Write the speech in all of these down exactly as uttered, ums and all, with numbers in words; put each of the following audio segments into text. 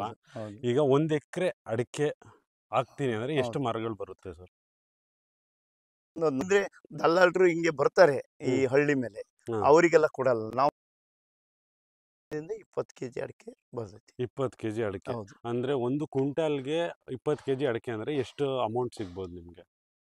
ಅಲ್ವಾ? ಹೌದು, ಹೌದು. ಈಗ ಒಂದ್ ಎಕರೆ ಅಡಿಕೆ ಹಾಕ್ತೀನಿ ಅಂದ್ರೆ ಎಷ್ಟು ಹೌದು. ಮರಗಳು ಬರುತ್ತೆ ಸರ್? ಅಂದ್ರೆ ದಲ್ಲಾಳರು ಹಿಂಗೆ ಬರ್ತಾರೆ ಈ ಹ್ಮ್. ಹಳ್ಳಿ ಮೇಲೆ, ಹಾ. ಅವರಿಗೆಲ್ಲ ಕೊಡಲ್ಲ. ನಾವು ಇಪ್ಪತ್ತು ಕೆಜಿ ಅಡಿಕೆ ಬರ್ತೈತಿ. ಇಪ್ಪತ್ತು ಕೆಜಿ ಅಡಿಕೆ ಹೌದು. ಅಂದ್ರೆ ಒಂದು ಕ್ವಿಂಟಾಲ್ಗೆ ಇಪ್ಪತ್ತು ಕೆಜಿ ಅಡಿಕೆ ಅಂದ್ರೆ ಎಷ್ಟು ಅಮೌಂಟ್ ಸಿಗ್ಬೋದು ನಿಮ್ಗೆ?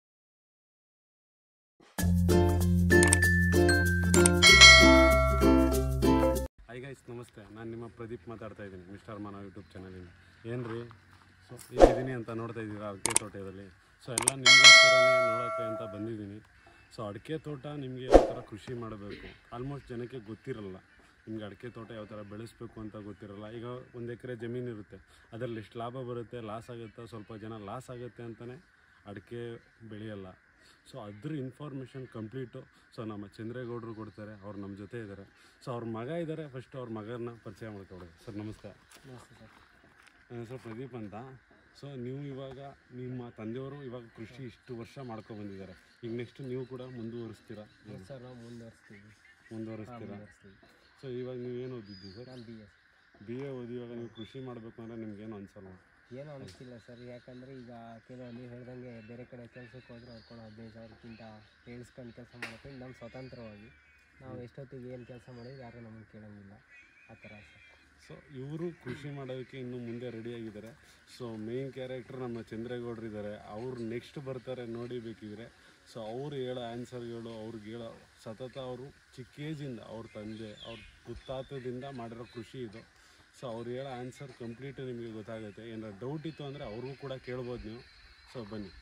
ಹೈ ಗೈಸ್, ನಮಸ್ತೆ. ನಾನು ನಿಮ್ಮ ಪ್ರದೀಪ್ ಮಾತಾಡ್ತಾ ಇದ್ದೀನಿ, ಮಿಸ್ಟರ್ ಮಾನವ ಯೂಟ್ಯೂಬ್ ಚಾನಲಿಂದ. ಏನು ರೀ, ಸೊ ಇಲ್ಲಿದ್ದೀನಿ ಅಂತ ನೋಡ್ತಾ ಇದ್ದೀರಾ ಅಡಿಕೆ ತೋಟದಲ್ಲಿ. ಸೊ ಎಲ್ಲ ನಿಮಗೋಸ್ಕರನೇ ನೋಡೋಕ್ಕೆ ಅಂತ ಬಂದಿದ್ದೀನಿ. ಸೊ ಅಡಿಕೆ ತೋಟ ನಿಮಗೆ ಯಾವ ಥರ ಕೃಷಿ ಮಾಡಬೇಕು, ಆಲ್ಮೋಸ್ಟ್ ಜನಕ್ಕೆ ಗೊತ್ತಿರಲ್ಲ. ನಿಮ್ಗೆ ಅಡಿಕೆ ತೋಟ ಯಾವ ಥರ ಬೆಳೆಸಬೇಕು ಅಂತ ಗೊತ್ತಿರಲ್ಲ. ಈಗ ಒಂದು ಎಕರೆ ಜಮೀನು ಇರುತ್ತೆ, ಅದರಲ್ಲಿ ಎಷ್ಟು ಲಾಭ ಬರುತ್ತೆ, ಲಾಸ್ ಆಗುತ್ತಾ, ಸ್ವಲ್ಪ ಜನ ಲಾಸ್ ಆಗುತ್ತೆ ಅಂತಲೇ ಅಡಿಕೆ ಬೆಳೆಯಲ್ಲ. ಸೊ ಅದ್ರ ಇನ್ಫಾರ್ಮೇಷನ್ ಕಂಪ್ಲೀಟು ಸೊ ನಮ್ಮ ಚಂದ್ರೇಗೌಡರು ಕೊಡ್ತಾರೆ. ಅವ್ರು ನಮ್ಮ ಜೊತೆ ಇದ್ದಾರೆ. ಸೊ ಅವ್ರ ಮಗ ಇದ್ದಾರೆ, ಫಸ್ಟ್ ಅವ್ರ ಮಗನ ಪರಿಚಯ ಮಾಡ್ಕೊಡಿ. ಸರ್ ನಮಸ್ತೆ. ನಮಸ್ತೆ ಸರ್. ನನ್ನ ಹೆಸರು ಪ್ರದೀಪ್ ಅಂತ. ಸೊ ನೀವು ಇವಾಗ ನಿಮ್ಮ ತಂದೆಯವರು ಇವಾಗ ಕೃಷಿ ಇಷ್ಟು ವರ್ಷ ಮಾಡ್ಕೊ ಬಂದಿದ್ದಾರೆ, ಈಗ ನೆಕ್ಸ್ಟ್ ನೀವು ಕೂಡ ಮುಂದುವರಿಸ್ತೀರಾ? ಸರ್ ನಾವು ಮುಂದುವರಿಸ್ತೀವಿ ಮುಂದುವರಿಸ್ತೀರಾ ಮುಂದುವರಿಸ್ತೀವಿ ಸೊ ಇವಾಗ ನೀವು ಏನು ಓದಿದ್ದು ಸರ್? ನಾನು ಬಿ ಎಸ್ ಬಿ ಎ ಓದಿ ಇವಾಗ ನೀವು ಕೃಷಿ ಮಾಡಬೇಕು ಅಂದರೆ ನಿಮ್ಗೇನು ಅನ್ಸಲ್ಲ? ಏನೂ ಅನಿಸ್ತಿಲ್ಲ ಸರ್. ಯಾಕಂದರೆ ಈಗ ಕೆಲವು ನೀವು ಹೇಳ್ದಂಗೆ ಬೇರೆ ಕಡೆ ಕೆಲಸಕ್ಕೆ ಹೋದ್ರೆ ಅವ್ರು ಕೊಡೋ ಹದಿನೈದು ಸಾವಿರಕ್ಕಿಂತ ಕೇಳಿಸ್ಕೊಂಡು ಕೆಲಸ ಮಾಡೋಕ್ಕೆ ನಮ್ಮ ಸ್ವತಂತ್ರವಾಗಿ ನಾವು ಎಷ್ಟೊತ್ತಿಗೆ ಏನು ಕೆಲಸ ಮಾಡಿದ್ರೆ ಯಾರೂ ನಮಗೆ ಕೇಳೋಂಗಿಲ್ಲ, ಆ ಥರ ಸರ್. ಸೊ ಇವರು ಕೃಷಿ ಮಾಡೋದಕ್ಕೆ ಇನ್ನು ಮುಂದೆ ರೆಡಿಯಾಗಿದ್ದಾರೆ. ಸೊ ಮೇನ್ ಕ್ಯಾರೆಕ್ಟರ್ ನಮ್ಮ ಚಂದ್ರೇಗೌಡರು ಇದ್ದಾರೆ, ಅವ್ರು ನೆಕ್ಸ್ಟ್ ಬರ್ತಾರೆ ನೋಡಿ ಬೇಕಿದ್ರೆ. ಸೊ ಅವ್ರು ಹೇಳೋ ಆನ್ಸರ್ಗಳು, ಅವ್ರಿಗೆ ಹೇಳೋ ಸತತ ಅವರು ಚಿಕ್ಕ ಏಜಿಂದ ಅವ್ರ ತಂದೆ ಅವ್ರ ಮುತ್ತಾತದಿಂದ ಮಾಡಿರೋ ಕೃಷಿ ಇದು. ಸೊ ಅವ್ರು ಹೇಳೋ ಆನ್ಸರ್ ಕಂಪ್ಲೀಟು ನಿಮಗೆ ಗೊತ್ತಾಗುತ್ತೆ. ಏನಾರು ಡೌಟ್ ಇತ್ತು ಅಂದರೆ ಅವ್ರಿಗೂ ಕೂಡ ಕೇಳ್ಬೋದು ನೀವು. ಸೊ ಬನ್ನಿ.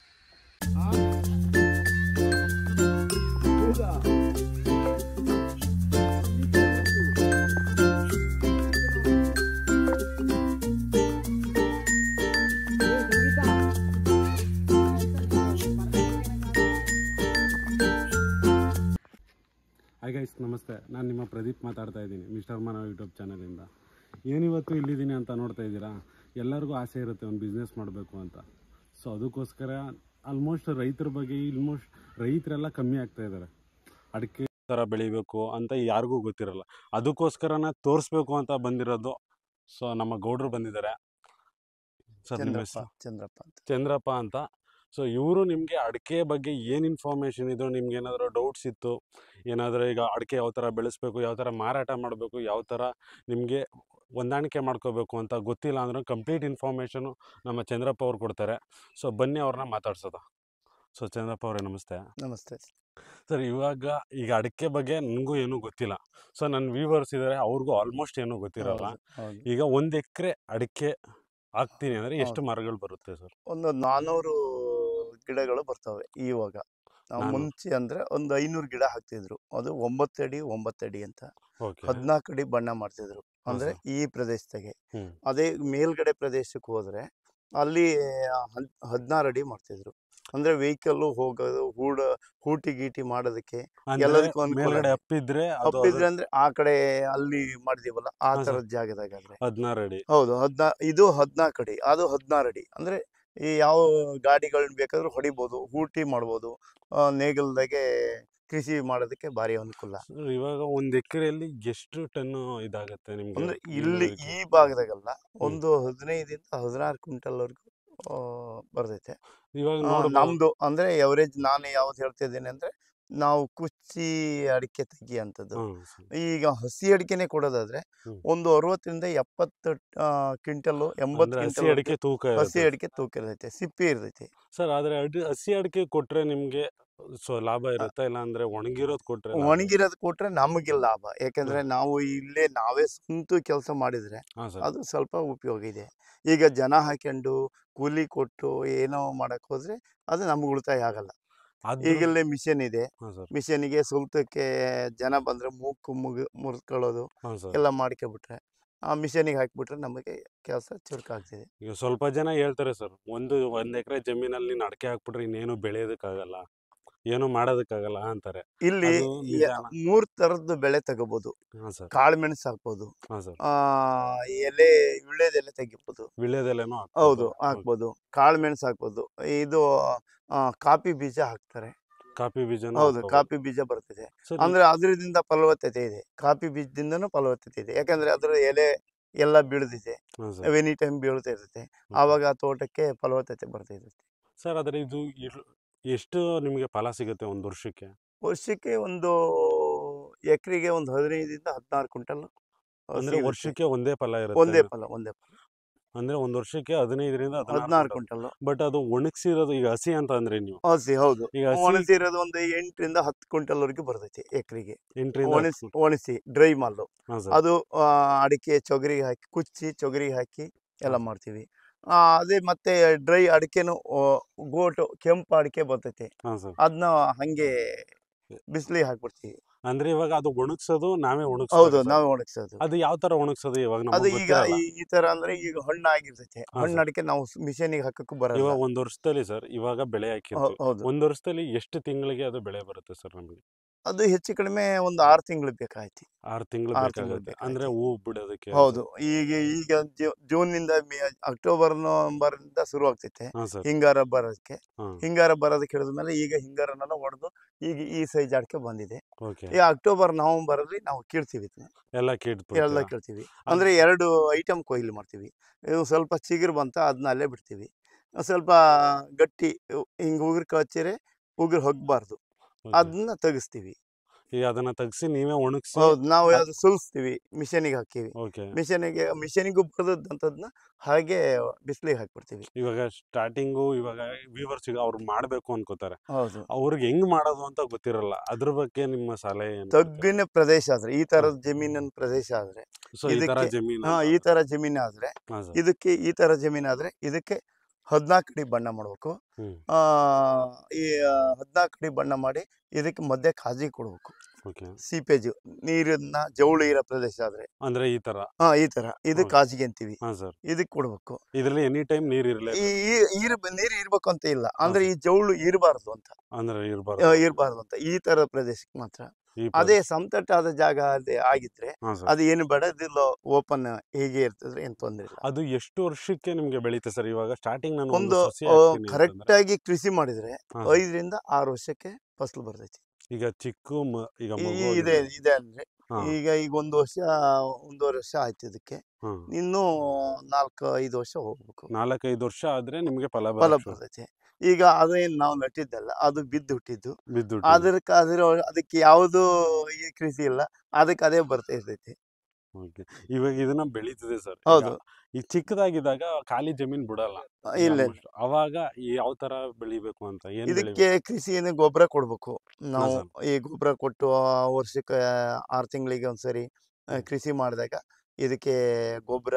ಹಾಯ್ ಗೈಸ್, ನಮಸ್ತೆ. ನಾನು ನಿಮ್ಮ ಪ್ರದೀಪ್ ಮಾತಾಡ್ತಾ ಇದ್ದೀನಿ, ಮಿಸ್ಟರ್ ಮಾನವ ಯೂಟ್ಯೂಬ್ ಚಾನಲಿಂದ. ಏನಿವತ್ತು ಇಲ್ಲಿದ್ದೀನಿ ಅಂತ ನೋಡ್ತಾ ಇದ್ದೀರಾ, ಎಲ್ಲರಿಗೂ ಆಸೆ ಇರುತ್ತೆ ಒಂದು ಬಿಸ್ನೆಸ್ ಮಾಡಬೇಕು ಅಂತ. ಸೊ ಅದಕ್ಕೋಸ್ಕರ ಆಲ್ಮೋಸ್ಟ್ ರೈತರ ಬಗ್ಗೆ ಆಲ್ಮೋಸ್ಟ್ ರೈತರೆಲ್ಲ ಕಮ್ಮಿ ಆಗ್ತಾ ಇದ್ದಾರೆ. ಅಡಿಕೆ ಥರ ಬೆಳಿಬೇಕು ಅಂತ ಯಾರಿಗೂ ಗೊತ್ತಿರಲ್ಲ, ಅದಕ್ಕೋಸ್ಕರನೇ ತೋರಿಸ್ಬೇಕು ಅಂತ ಬಂದಿರೋದು. ಸೊ ನಮ್ಮ ಗೌಡ್ರು ಬಂದಿದ್ದಾರೆ ಸರ್. ನಿಮ್ಮ ಚಂದ್ರಪ್ಪ ಹೆಸರು? ಚಂದ್ರಪ್ಪ ಅಂತ. ಚಂದ್ರಪ್ಪ ಅಂತ. ಸೊ ಇವರು ನಿಮಗೆ ಅಡಿಕೆ ಬಗ್ಗೆ ಏನು ಇನ್ಫಾರ್ಮೇಷನ್ ಇದ್ದು, ನಿಮ್ಗೆ ಏನಾದರೂ ಡೌಟ್ಸ್ ಇತ್ತು, ಏನಾದರೂ ಈಗ ಅಡಿಕೆ ಯಾವ ಥರ ಬೆಳೆಸ್ಬೇಕು, ಯಾವ ಥರ ಮಾರಾಟ ಮಾಡಬೇಕು, ಯಾವ ಥರ ನಿಮಗೆ ಹೊಂದಾಣಿಕೆ ಮಾಡ್ಕೋಬೇಕು ಅಂತ ಗೊತ್ತಿಲ್ಲ ಅಂದ್ರೆ ಕಂಪ್ಲೀಟ್ ಇನ್ಫಾರ್ಮೇಷನು ನಮ್ಮ ಚಂದ್ರಪ್ಪ ಅವ್ರು ಕೊಡ್ತಾರೆ. ಸೊ ಬನ್ನಿ ಅವ್ರನ್ನ ಮಾತಾಡ್ಸೋದ. ಸೊ ಚಂದ್ರಪ್ಪ ಅವರೇ ನಮಸ್ತೆ. ನಮಸ್ತೆ ಸರ್, ಇವಾಗ ಈಗ ಅಡಿಕೆ ಬಗ್ಗೆ ನನಗೂ ಏನೂ ಗೊತ್ತಿಲ್ಲ. ಸೊ ನನ್ನ ವ್ಯೂವರ್ಸ್ ಇದ್ದಾರೆ, ಅವ್ರಿಗೂ ಆಲ್ಮೋಸ್ಟ್ ಏನೂ ಗೊತ್ತಿರಲ್ಲ. ಹೌದು, ಹೌದು. ಈಗ ಒಂದು ಎಕರೆ ಅಡಿಕೆ ಹಾಕ್ತೀನಿ ಅಂದರೆ ಎಷ್ಟು ಹೌದು. ಮರಗಳು ಬರುತ್ತೆ ಸರ್? ಒಂದು ನಾನ್ನೂರು ಗಿಡಗಳು ಬರ್ತವೆ ಇವಾಗ. ನಾವು ನಾನು ಮುಂಚೆ ಅಂದ್ರೆ ಒಂದು ಐನೂರು ಗಿಡ ಹಾಕ್ತಿದ್ರು, ಅದು ಒಂಬತ್ತು ಅಡಿ ಒಂಬತ್ತು ಅಡಿ ಅಂತ ಓಕೆ. ಹದಿನಾಲ್ಕು ಅಡಿ ಬಣ್ಣ ಮಾಡ್ತಿದ್ರು, ಅಂದ್ರೆ ಸರ್. ಈ ಪ್ರದೇಶದಾಗೆ. ಹ್ಞೂ ಅದೇ ಮೇಲ್ಗಡೆ ಪ್ರದೇಶಕ್ಕೆ ಹೋದ್ರೆ ಅಲ್ಲಿ ಹದ್ ಹದಿನಾರು ಅಡಿ ಮಾಡ್ತಿದ್ರು. ಅಂದ್ರೆ ವೆಹಿಕಲ್ ಹೋಗೋದು, ಹೂಡ ಹೂಟಿ ಗೀಟಿ ಮಾಡೋದಕ್ಕೆ ಅಂದ್ರೆ ಎಲ್ಲದಕ್ಕೂ ಅನುಕೂಲ ಮೇಲ್ಗಡೆ ಇದೆ. ಅಪ್ಪಿದ್ರೆ ಅದು ಹಬ್ಬಿದ್ರೆ ಅಂದ್ರೆ ಆ ಕಡೆ ಅಲ್ಲಿ ಮಾಡಿದೀವಲ್ಲ ಆ ಹಾ ತರದ ಸರ್, ಜಾಗದಾಗಾದ್ರೆ ಹದಿನಾರು ಅಡಿ. ಹೌದು. ಹದ್ನಾ ಇದು ಹದಿನಾಲ್ಕು ಅಡಿ, ಅದು ಹದಿನಾರು ಅಡಿ. ಅಂದ್ರೆ ಈ ಯಾವ ಗಾಡಿಗಳನ್ನ ಬೇಕಾದ್ರೂ ಹೊಡಿಬೋದು, ಹೂಟಿ ಮಾಡ್ಬೋದು. ಆ, ನೇಗಿಲ್ದಾಗೆ ಕೃಷಿ ಮಾಡೋದಕ್ಕೆ ಭಾರಿ ಅನುಕೂಲ. ಸರ್, ಇವಾಗ ಒಂದು ಎಕರೆಯಲ್ಲಿ ಎಷ್ಟು ಟನ್ ಇದಾಗುತ್ತೆ ನಿಮ್ಗೆ ಅಂದ್ರೆ ಇಲ್ಲಿ ಇಳುವರಿಗೆ? ಈ ಭಾಗದಾಗಲ್ಲ, ಹ್ಮ್ ಒಂದು ಹದಿನೈದರಿಂದ ಹದಿನಾರು ಕ್ವಿಂಟಲ್ ವರ್ಗು ಬರ್ತೈತೆ. ಇವಾಗ ಆ, ನೋಡ್ಬೋದು. ನಮ್ದು ಅಂದ್ರೆ ಎವರೇಜ್ ನಾನು ಯಾವ್ದು ಹೇಳ್ತಿದ್ದೇನೆ ಅಂದ್ರೆ ನಾವು ಕುಚ್ಚಿ ಅಡಿಕೆ ತೆಗಿ ಅಂತದ್ದು. ಹ್ಮ್ ಸರ್. ಈಗ ಹಸಿ ಅಡಿಕೆನೆ ಕೊಡೋದಾದ್ರೆ ಹ್ಮ್. ಒಂದು ಅರವತ್ತರಿಂದ ಎಪ್ಪತ್ತು ಕ್ವಿಂಟಲ್ ಎಂಬತ್ತು ಅಂದ್ರೆ ಹಸಿ ಕ್ವಿಂಟಲ್ ಅಡಿಕೆ ತೂಕ ಹಸಿ ಇರುತ್ತೆ ಅಡಿಕೆ ತೂಕ ಇರ್ತೈತೆ, ಸಿಪ್ಪೆ ಇರ್ತೈತಿ. ಸರ್. ಆದ್ರೆ ಅಡಿ ಹಸಿ ಅಡಿಕೆ ಕೊಟ್ರೆ ನಿಮ್ಗೆ ಸೊ ಲಾಭ ಇರುತ್ತಾ, ಇಲ್ಲ ಅಂದ್ರೆ ಒಣಗಿರೋದು ಕೊಟ್ರೆ ಲಾಭ? ಒಣಗಿರೋದು ಕೊಟ್ರೆ ನಮಗೆ ಲಾಭ, ಯಾಕಂದ್ರೆ ಹ್ಮ್. ನಾವು ಇಲ್ಲೇ ನಾವೇ ಸ್ವಂತ ಕೆಲಸ ಮಾಡಿದ್ರೆ ಹಾ ಸರ್. ಅದು ಸ್ವಲ್ಪ ಉಪಯೋಗ ಇದೆ. ಈಗ ಜನ ಹಾಕೊಂಡು ಕೂಲಿ ಕೊಟ್ಟು ಏನೋ ಮಾಡಕ್ ಹೋದ್ರೆ ಅದು ನಮ್ಗೆ ಉಳಿತಾಯ ಆಗಲ್ಲ. ಆದ್ರೂ ಈಗಲೇ ಮಿಷನ್ ಇದೆ, ಹಾ ಸರ್. ಮಿಷನ್ಗೆ ಸುಲ್ತಕ್ಕೆ ಜನ ಬಂದ್ರೆ ಮೂಕು ಮುಗಿ ಮುರ್ಕೊಳ್ಳೋದು ಹಾ ಸರ್. ಎಲ್ಲ ಮಾಡ್ಕೊಬಿಟ್ರೆ ಆ ಮಿಷನಿಗೆ ಹಾಕಿಬಿಟ್ರೆ ನಮಗೆ ಕೆಲಸ ಚುರುಕಾಗ್ತಿದೆ. ಈಗ ಸ್ವಲ್ಪ ಜನ ಹೇಳ್ತಾರೆ ಸರ್, ಒಂದು ಒಂದ್ ಎಕರೆ ಜಮೀನಲ್ಲಿ ನೀನು ಅಡಿಕೆ ಹಾಕ್ಬಿಟ್ರೆ ಇನ್ನೇನು ಬೆಳೆಯೋದಕ್ಕಾಗಲ್ಲ, ಏನು ಮಾಡೋದಕ್ಕಾಗಲ್ಲ ಅಂತಾರೆ. ಇಲ್ಲಿ ಅದು ನಿಜಾನ? ಮೂರ್ ತರದ್ದು ಬೆಳೆ ತಗೋಬಹುದು. ಹಾ ಸರ್. ಕಾಳು ಮೆಣಸು ಹಾಕ್ಬೋದು, ಹಾ ಸರ್. ಆ ಎಲೆ ವಿಳ್ಳೆದೆಲೆ ತೆಗಿಬೋದು. ವಿಳ್ಯದೆಲೆನೂ ಹೌದು, ಹಾಕ್ಬೋದು. ಹಾಕ್ಬೋದು. ಕಾಳು ಮೆಣಸು ಹಾಕ್ಬೋದು. ಇದು ಆ, ಕಾಫಿ ಬೀಜ ಹಾಕ್ತಾರೆ. ಕಾಫಿ ಬೀಜನೂ ಹೌದು, ಹಾಕ್ಬೋದು. ಕಾಫಿ ಬೀಜ ಬರ್ತಿದೆ. ಸರ್, ಅಂದ್ರೆ ಅದರಿಂದ ಫಲವತ್ತತೆ ಇದೆ, ಕಾಫಿ ಬೀಜದಿಂದನೂ ಫಲವತ್ತತೆ ಇದೆ. ಯಾಕಂದ್ರೆ ಅದ್ರ ಎಲೆ ಎಲ್ಲ ಬೀಳ್ದಿದೆ, ಹಾಂ ಸರ್. ಎನಿ ಟೈಮ್ ಬೀಳ್ತಾ ಇರುತ್ತೆ. ಆವಾಗ ಆ ತೋಟಕ್ಕೆ ಫಲವತ್ತತೆ ಬರ್ತಾ ಇರುತ್ತೆ. ಸರ್ ಆದರೆ ಇದು ಇರ್- ಎಷ್ಟು ನಿಮಗೆ ಫಲ ಸಿಗುತ್ತೆ ಒಂದು ವರ್ಷಕ್ಕೆ? ವರ್ಷಕ್ಕೆ ಒಂದು ಎಕರೆಗೆ ಒಂದು ಹದಿನೈದರಿಂದ ಹದಿನಾರು ಕ್ವಿಂಟಲ್ ಅಂದ್ರೆ ಸಿಗುತ್ತೆ. ವರ್ಷಕ್ಕೆ ಒಂದೇ ಫಲ ಒಂದೇ ಇರುತ್ತೆ ಫಲ ಒಂದೇ ಫಲ ಅಂದ್ರೆ ಒಂದು ವರ್ಷಕ್ಕೆ ಹದಿನೈದರಿಂದ ಹದಿನಾರು ಹದಿನಾರು ಕ್ವಿಂಟಲ್ ಬಟ್ ಅದು ಒಣಗಿಸಿರೋದು ಈಗ ಹಸಿ ಅಂತ ಅಂದ್ರೆ ನೀವು ಹಸಿ. ಹೌದು, ಈಗ ಹಸಿ ಒಣಸಿರೋದು ಒಂದು ಎಂಟರಿಂದ ಹತ್ತು ಕ್ವಿಂಟಲ್ ವರೆಗೂ ಬರ್ತೈತಿ ಎಕರೆಗೆ. ಎಂಟರಿಂದ ಒಣಸಿ ಒಣಸಿ ಡ್ರೈ ಮಾಲು ಹಾಂ ಸರ್. ಅದು ಆ, ಅಡಿಕೆ ಚೊಗರಿಗೆ ಹಾಕಿ ಕುಚ್ಚಿ ಚೊಗರಿಗೆ ಹಾಕಿ ಎಲ್ಲ ಹಾಂ. ಮಾಡ್ತೀವಿ. ಆ, ಅದೇ ಮತ್ತೆ ಡ್ರೈ ಅಡಿಕೆನು ಆ, ಗೋಟು ಕೆಂಪು ಅಡಿಕೆ ಬರ್ತೈತಿ, ಹಾಂ ಸರ್. ಅದನ್ನ ಹಂಗೆ ಬಿಸಿಲಿಗೆ ಹಾಕ್ಬಿಡ್ತೀವಿ. ಅಂದ್ರೆ ಇವಾಗ ಅದು ಒಣಗ್ಸೋದು ನಾವೇ ಹೌದು, ಒಣಗಿಸೋದು ನಾವೇ ಒಣಗ್ಸೋದು. ಅದು ಯಾವ ತರ ಒಣಗ್ಸೋದು ಇವಾಗ ಅದು ನಮಗೆ ಈಗ ಗೊತ್ತಿರಲ್ಲ. ಈ ಈ ತರ ಅಂದ್ರೆ ಈಗ ಹಣ್ಣು ಆಗಿರ್ತೈತೆ, ಹಾಂ ಹಣ್ಣು ಸರ್. ಅಡಿಕೆ ನಾವು ಮಿಷನಿಗೆ ಹಾಕಕ್ಕೂ ಬರಲ್ಲ. ಇವಾಗ ಒಂದ್ ವರ್ಷದಲ್ಲಿ ಸರ್ ಇವಾಗ ಬೆಳೆ ಹೌ- ಹಾಕಿರ್ತೀವಿ, ಹೌದು, ಒಂದ್ ವರ್ಷದಲ್ಲಿ ಎಷ್ಟು ತಿಂಗಳಿಗೆ ಅದು ಬೆಳೆ ಬರುತ್ತೆ ಸರ್ ನಮಗೆ? ಅದು ಹೆಚ್ಚು ಕಡಿಮೆ ಒಂದು ಆರು ತಿಂಗಳು ಬೇಕಾಯ್ತಿ. ಆರು ತಿಂಗಳು ಆರು ತಿಂಗಳು ಬೇಕಾಗುತ್ತೆ ಬೇಕಾಯ್ತು. ಅಂದ್ರೆ ಹೂ ಬಿಡೋದಕ್ಕೆ. ಹೌದು, ಈಗ ಈಗ ಜೂ- ಜೂನ್ನಿಂದ ಮೇ- ಅಕ್ಟೋಬರ್ ನವೆಂಬರ್ ಇಂದ ಶುರು ಆಗ್ತೈತೆ ಹಾಂ ಸರ್. ಹಿಂಗಾರ ಬರೋದಕ್ಕೆ. ಹಾಂ ಹಿಂಗಾರ ಬರೋದಕ್ಕೆ ಹಿಡಿದ್ಮೇಲೆ ಈಗ ಹಿಂಗಾರನೆಲ್ಲ ಹೊಡೆದು ಈಗ ಈ ಸೈಜ್ ಅಡಿಕೆ ಬಂದಿದೆ. ಓಕೆ. ಈ ಅಕ್ಟೋಬರ್ ನವೆಂಬರ್ ಅಲ್ಲಿ ನಾವು ಕೀಳ್ತೀವಿ ಇದನ್ನ. ಎಲ್ಲ ಕೀಟ್ ಎಲ್ಲ ಕೀಳ್ತೀವಿ ಅಂದ್ರೆ ಎರಡು ಐಟಮ್ ಕೊಯ್ಲು ಮಾಡ್ತೀವಿ. ಇದು ಸ್ವಲ್ಪ ಚಿಗುರು ಬಂತ ಅದನ್ನ ಅಲ್ಲೇ ಬಿಡ್ತೀವಿ. ಸ್ವಲ್ಪ ಗಟ್ಟಿ ಹಿಂಗ್ ಉಗುರು ಕಚ್ಚಿರೆ ಉಗುರು ಹೋಗ್ಬಾರ್ದು, ಅದನ್ನ ತೆಗಿಸ್ತೀವಿ. ಈಗ ಅದನ್ನ ತೆಗ್ಸಿ ನೀವೇ ಒಣಗಿಸಿ. ಹೌದು, ನಾವು ಯಾವ್ದು ಸುಲಿಸ್ತೀವಿ, ಮಿಷನಿಗೆ ಹಾಕಿವಿ. ಓಕೆ. ಮಿಷನಿಗೆ ಮಿಷನಿಗೂ ಬರ್ತದಂತದ್ನ ಹಾಗೆ ಬಿಸಿಲಿಗೆ ಹಾಕ್ಬಿಡ್ತೀವಿ. ಇವಾಗ ಸ್ಟಾರ್ಟಿಂಗು ಇವಾಗ ವ್ಯೂವರ್ಸ್ ಈಗ ಅವ್ರು ಮಾಡ್ಬೇಕು ಅನ್ಕೋತಾರೆ, ಹೌದು, ಅವ್ರಿಗೆ ಹೆಂಗ್ ಮಾಡೋದು ಅಂತ ಗೊತ್ತಿರಲ್ಲ, ಅದ್ರ ಬಗ್ಗೆ ನಿಮ್ಮ ಸಲಹೆ ಏನು? ತಗ್ಗಿನ ಪ್ರದೇಶ ಆದ್ರೆ, ಈ ತರದ ಜಮೀನಿನ ಪ್ರದೇಶ ಆದ್ರೆ, ಸೊ ಈ ತರ ಇದಕ್ಕೆ ಜಮೀನು. ಹಾ ಈ ತರ ಜಮೀನ್ ಆದ್ರೆ ಹಾಂ ಸರ್. ಇದಕ್ಕೆ ಈ ತರ ಜಮೀನ್ ಆದ್ರೆ ಇದಕ್ಕೆ ಹದಿನಾಲ್ಕು ಅಡಿ ಬಣ್ಣ ಮಾಡ್ಬೇಕು. ಹ್ಮ್. ಆ ಈ ಹದಿನಾಲ್ಕು ಅಡಿ ಬಣ್ಣ ಮಾಡಿ ಇದಕ್ಕೆ ಮಧ್ಯೆ ಕಾಜಿ ಕೊಡ್ಬೇಕು. ಓಕೆ. ಸೀಪೇಜು ನೀರನ್ನ ಜವಳಿ ಇರೋ ಪ್ರದೇಶ ಆದ್ರೆ ಅಂದ್ರೆ ಈ ತರ. ಹಾ ಈ ತರ ಇದು ಹೌದು. ಕಾಜಿಗೆ ಅಂತೀವಿ. ಹಾಂ ಸರ್. ಇದಕ್ಕೆ ಕೊಡ್ಬೇಕು. ಇದ್ರಲ್ಲಿ ಎನಿ ಟೈಮ್ ನೀರ್ ಇರಲೇ ಈ ಈ- ಈರ್ ನೀರು ಇರ್ಬೇಕು ಅಂತ ಇಲ್ಲ, ಅಂದ್ರೆ ಈ ಜವಳು ಇರಬಾರ್ದು ಅಂತ, ಅಂದ್ರೆ ಆ, ಇರಬಾರ್ದು ಇರ್ಬಾರ್ದು ಅಂತ ಈ ತರ ಪ್ರದೇಶಕ್ಕೆ ಮಾತ್ರ. ಈ ಅದೇ ಸಮತಟ್ಟಾದ ಜಾಗ ಅದೇ ಆಗಿದ್ರೆ ಹಾಂ ಸರ್. ಅದು ಏನು ಬೇಡ, ಇದು ಓಪನ್ ಹೀಗೆ ಇರ್ತದ್ರೆ ಏನ್ ತೊಂದ್ರೆ ಇಲ್ಲ. ಅದು ಎಷ್ಟು ವರ್ಷಕ್ಕೆ ನಿಮ್ಗೆ ಬೆಳೀತೆ ಸರ್? ಇವಾಗ ಸ್ಟಾರ್ಟಿಂಗ್ ನಾನು ಒಂದು ಒಂದು ಸಸಿ ಹಾಕ್ತೀನಿ ಕರೆಕ್ಟ್ ಅಂತಂದ್ರೆ- ಆಗಿ ಕೃಷಿ ಮಾಡಿದ್ರೆ ಹಾಂ ಸರ್. ಐದರಿಂದ ಆರು ವರ್ಷಕ್ಕೆ ಫಸಲು ಬರ್ತೈತಿ. ಈಗ ಚಿಕ್ಕ ಮ- ಈಗ ಈ- ಮಗು ಈ- ಇದೆ ಇದೆ ಅಂದ್ರೆ ಹಾಂ. ಈಗ ಈಗ ಒಂದು ವರ್ಷ ಒಂದೂವರೆ ವರ್ಷ ಆಯ್ತು ಇದಕ್ಕೆ, ಹಾಂ. ಇನ್ನು ನಾಲ್ಕು ಐದು ವರ್ಷ ಹೋಗ್ಬೇಕು, ನಾಲ್ಕೈದು ವರ್ಷ ಆದ್ರೆ ನಿಮ್ಗೆ ಫಲ ಫಲ ಬರೋಕ್ಕೆ ಬರ್ತೈತಿ. ಈಗ ಅದೇನ್ ನಾವು ನಟ್ಟಿದ್ದಲ್ಲ, ಅದು ಬಿದ್ದು ಹುಟ್ಟಿದ್ದು. ಬಿದ್ದು ಅದಕ್ಕೆ ಅದ್ರ ಅದಕ್ಕೆ ಯಾವುದು ಈ ಕೃಷಿ ಇಲ್ಲ, ಅದಕ್ಕೆ ಅದೇ ಬರ್ತಾ ಇರ್ತೈತಿ. ಓಕೆ. ಇವಾಗ ಇದನ್ನ ಬೆಳೀತದೆ ಸರ್. ಹೌದು. ಈ ಚಿಕ್ಕದಾಗಿದ್ದಾಗ ಖಾಲಿ ಜಮೀನ್ ಬಿಡಲ್ಲ ಇಲ್ಲ almost. ಅವಾಗ ಯಾವ ತರ ಬೆಳಿಬೇಕು ಅಂತ ಏನ್ ಇದಕ್ಕೆ ಕೃಷಿಯನ್ನು ಗೊಬ್ಬರ ಕೊಡ್ಬೇಕು ನಾವು. ಸರ್. ಈ ಗೊಬ್ಬರ ಕೊಟ್ಟು ಆ ವರ್ಷಕ್ಕೆ ಆರು ತಿಂಗಳಿಗೆ ಒಂದ್ಸರಿ ಆ, ಹ್ಮ್. ಕೃಷಿ ಮಾಡಿದಾಗ ಇದಕ್ಕೆ ಗೊಬ್ಬರ,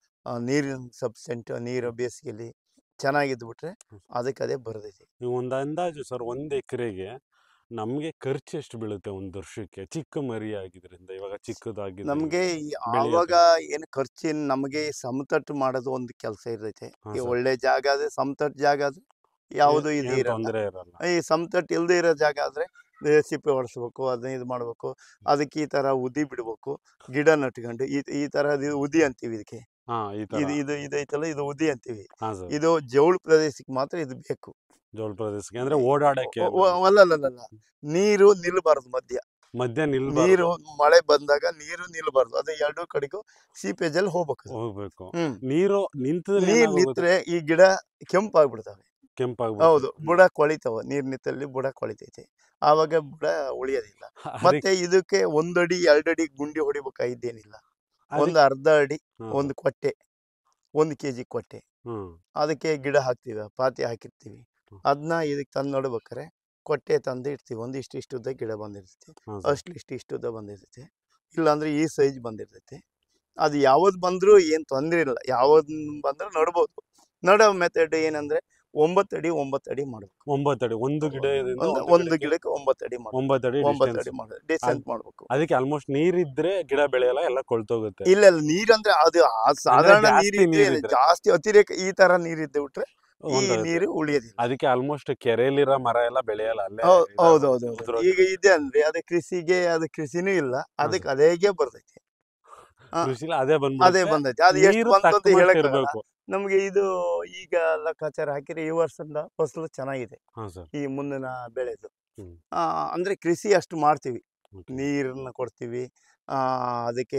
ನೀರಿನ ಸಬ್ಸೆಂಟ್, ನೀರು ಬೇಸಿಗೆಯಲ್ಲಿ ಚೆನ್ನಾಗಿದ್ದು ಬಿಟ್ರೆ ಹ್ಮ್. ಅದಕ್ಕೆ ಅದೇ ಬರ್ತೈತಿ. ನೀವು ಒಂದು ಅಂದಾಜು ಸರ್ ಒಂದ್ ಎಕರೆಗೆ ನಮ್ಗೆ ಖರ್ಚು ಎಷ್ಟು ಬೀಳುತ್ತೆ ಒಂದ್ ವರ್ಷಕ್ಕೆ ಚಿಕ್ಕ ಮರಿ ಆಗಿದ್ರಿಂದ? ಇವಾಗ ಚಿಕ್ಕದಾಗಿದ್ರೆ ನಮ್ಗೆ ಈ ಆವಾಗ ಏನು ಖರ್ಚಿನ ನಮಗೆ ಸಮತಟ್ಟು ಮಾಡೋದು ಒಂದು ಕೆಲಸ ಇರ್ತೈತೆ. ಹಾಂ ಈ ಸರ್. ಒಳ್ಳೆ ಜಾಗ ಆದ್ರೆ ಸಮತಟ್ಟು ಜಾಗ ಆದ್ರೆ ಯಾವುದು ಏನ್- ಇದು ಏನ್ ಇರಲ್ಲ. ತೊಂದ್ರೆ ಇರಲ್ಲ. ಈ ಸಮತಟ್ಟು ಇಲ್ಲದೆ ಇರೋ ಜಾಗ ಆದ್ರೆ ಏ, ಸಿಪ್ಪೆ ಹೊಡಿಸ್ಬೇಕು, ಅದನ್ನ ಇದು ಮಾಡ್ಬೇಕು. ಅದಕ್ಕೆ ಈ ತರ ಉದಿ ಬಿಡ್ಬೇಕು, ಗಿಡ ನಟ್ಕೊಂಡು ಈ ಈ ತರ ಉದಿ ಅಂತೀವಿ ಇದಕ್ಕೆ. ಹಾ ಈ ತರ. ಇದು ಇದು ಇದೈತಲ್ಲ ಇದು ಉದಿ ಅಂತೀವಿ. ಹಾ ಸರ್. ಇದು ಜೌಳು ಪ್ರದೇಶಕ್ಕೆ ಮಾತ್ರ ಇದು ಬೇಕು. ಜೋಳ ಪ್ರದೇಶಕ್ಕೆ ಅಂದ್ರೆ ಓಡಾಡಕ್ಕೆ ಒ- ಒ- ಅಲ್ಲಲ್ಲಲ್ಲ, ನೀರು ನಿಲ್ಬಾರ್ದು ಮಧ್ಯ. ಮಧ್ಯ ನೀರು ನಿಲ್ಬಾರ್ದು, ಮಳೆ ಬಂದಾಗ ನೀರು ನಿಲ್ಬಾರ್ದು, ಅದು ಎರಡು ಕಡೆಗೂ ಸೀಪೇಜಲ್ಲಿ ಹೋಗ್ಬೇಕು ಅದು. ಹೋಗ್ಬೇಕು. ಹ್ಮ್ ನೀರು ನಿಂತದ್ರೆ ನೀರ್ ಏನಾಗೋಗುತ್ತೆ? ನಿಂತ್ರೆ ಈ ಗಿಡ ಕೆಂಪಾಗ್ಬಿಡ್ತವೆ. ಕೆಂಪಾಗ್ಬಿಡುತ್ತೆ. ಹೌದು, ಬುಡ ಕೊಳಿತಾವ, ನೀರ್ ನಿಂತಲ್ಲಿ ಬುಡ ಕೊಳಿತೈತೆ, ಆವಾಗ ಬುಡ ಉಳಿಯೋದಿಲ್ಲ. ಅದಕ್ಕೆ- ಮತ್ತೆ ಇದಕ್ಕೆ ಒಂದಡಿ ಎರಡಡಿ ಗುಂಡಿ ಹೊಡಿಬೇಕಾಗಿದ್ದೇನಿಲ್ಲ. ಅದಕ್ಕೆ- ಒಂದು ಅರ್ಧ ಅಡಿ, ಹಾ, ಒಂದು ಕೊಟ್ಟೆ, ಒಂದು ಕೆ ಜಿ ಕೊಟ್ಟೆ, ಹ್ಮ್. ಅದಕ್ಕೆ ಗಿಡ ಹಾಕ್ತೀವಿ, ಪಾತಿ ಹಾಕಿರ್ತೀವಿ. ಹ್ಮ್. ಅದನ್ನ ಇದಕ್ಕೆ ತಂದು ನೋಡ್ಬೇಕಾರೆ ಕೊಟ್ಟೆ ತಂದು ಇಡ್ತೀವಿ. ಒಂದು ಇಷ್ಟು ಇಷ್ಟು ಉದ್ದ ಗಿಡ ಬಂದಿರ್ತೈತಿ, ಹಾ ಸರ್. ಅಷ್ಟು ಇಷ್ಟು ಇಷ್ಟು ಉದ್ದ ಬಂದಿರ್ತೈತಿ, ಇಲ್ಲಾಂದ್ರೆ ಈ ಸೈಜ್ ಬಂದಿರ್ತೈತಿ. ಅದು ಯಾವ್ದು ಬಂದರೂ ಏನು ತೊಂದರೆ ಇಲ್ಲ, ಯಾವ್ದು ಬಂದರೂ ನಡ್ಬೋದು. ನಡೋ ಮೆಥಡ್ ಏನಂದ್ರೆ ಒಂಬತ್ತು ಅಡಿ ಒಂಬತ್ತು ಅಡಿ ಮಾಡ್ಬೇಕು. ಒಂಬತ್ತು ಅಡಿ ಒಂದು ಗಿಡದಿಂದ ಒಂದು ಒಂದು ಒಂದು ಗಿಡಕ್ಕೆ ಗಿಡಕ್ಕೆ ಒಂಬತ್ತು ಅಡಿ ಮಾಡ್ಬೇಕು. ಒಂಬತ್ತು ಅಡಿ ಒಂಬತ್ತು distance. ಅಡಿ ಮಾಡೋದು ಡಿಸ್ಟೆನ್ಸ್ ಮಾಡ್ಬೇಕು. ಅದಕ್ಕೆ ಆಲ್ಮೋಸ್ಟ್ ನೀರಿದ್ರೆ ಗಿಡ ಬೆಳೆಯಲ್ಲ, ಎಲ್ಲ ಕೊಳ್ತೋಗುತ್ತೆ. ಇಲ್ಲ ಇಲ್ಲ, ನೀರಂದ್ರೆ ಅದು ಆ ಸಾಧಾರಣ ಜಾಸ್ತಿ ನೀರಿದ್ರೆ ನೀರಿದ್ರೆ. ಜಾಸ್ತಿ ಅತಿರೇಕ ಈ ತರ ನೀರಿದ್ದೆ ಬಿಟ್ರೆ ಈ ಹೊಂಟೋಗುತ್ತೆ. ನೀರು ಉಳಿಯೋದಿಲ್ಲ. ಅದಕ್ಕೆ ಆಲ್ಮೋಸ್ಟ್ ಕೆರೆಯಲ್ಲಿರೋ ಮರ ಎಲ್ಲ ಬೆಳೆಯಲ್ಲ, ಅಲ್ಲೇ ಹೌ- ಇದಾಗುತ್ತೆ, ಹೌದೌದು ಹೌದು. ಉದುರೋಗುತ್ತೆ. ಈಗ ಇದೆ ಅಂದ್ರೆ ಅದು ಕೃಷಿಗೆ, ಅದು ಕೃಷಿನೂ ಇಲ್ಲ, ಅದಕ್ಕೆ ಅದೇಗೆ ಬರ್ತೈತಿ. ಹಾ, ಕೃಷಿಲಿ ಅದೇ ಅದೇ ಬಂದ್ಬಿಡುತ್ತೆ. ಬಂದೈತಿ. ಅದು ಎಷ್ಟು ನೀರು ಬಂತು ಅಂತ ತಕ್ಕಮಟ್ಟ ಹೇಳಕ್ ಇರ್ಬೇಕು. ನಮ್ಗೆ ಇದು ಈಗ ಲೆಕ್ಕಾಚಾರ ಹಾಕಿದ್ರೆ ಈ ವರ್ಷದ ಫಸಲು ಚೆನ್ನಾಗಿದೆ ಹಾ ಸರ್. ಈ ಮುಂದಿನ ಬೆಳೆದು. ಹ್ಮ್. ಆ, ಅಂದ್ರೆ ಕೃಷಿ ಅಷ್ಟು ಮಾಡ್ತೀವಿ, Okay. ನೀರನ್ನ ಕೊಡ್ತೀವಿ, ಆ, ಅದಕ್ಕೆ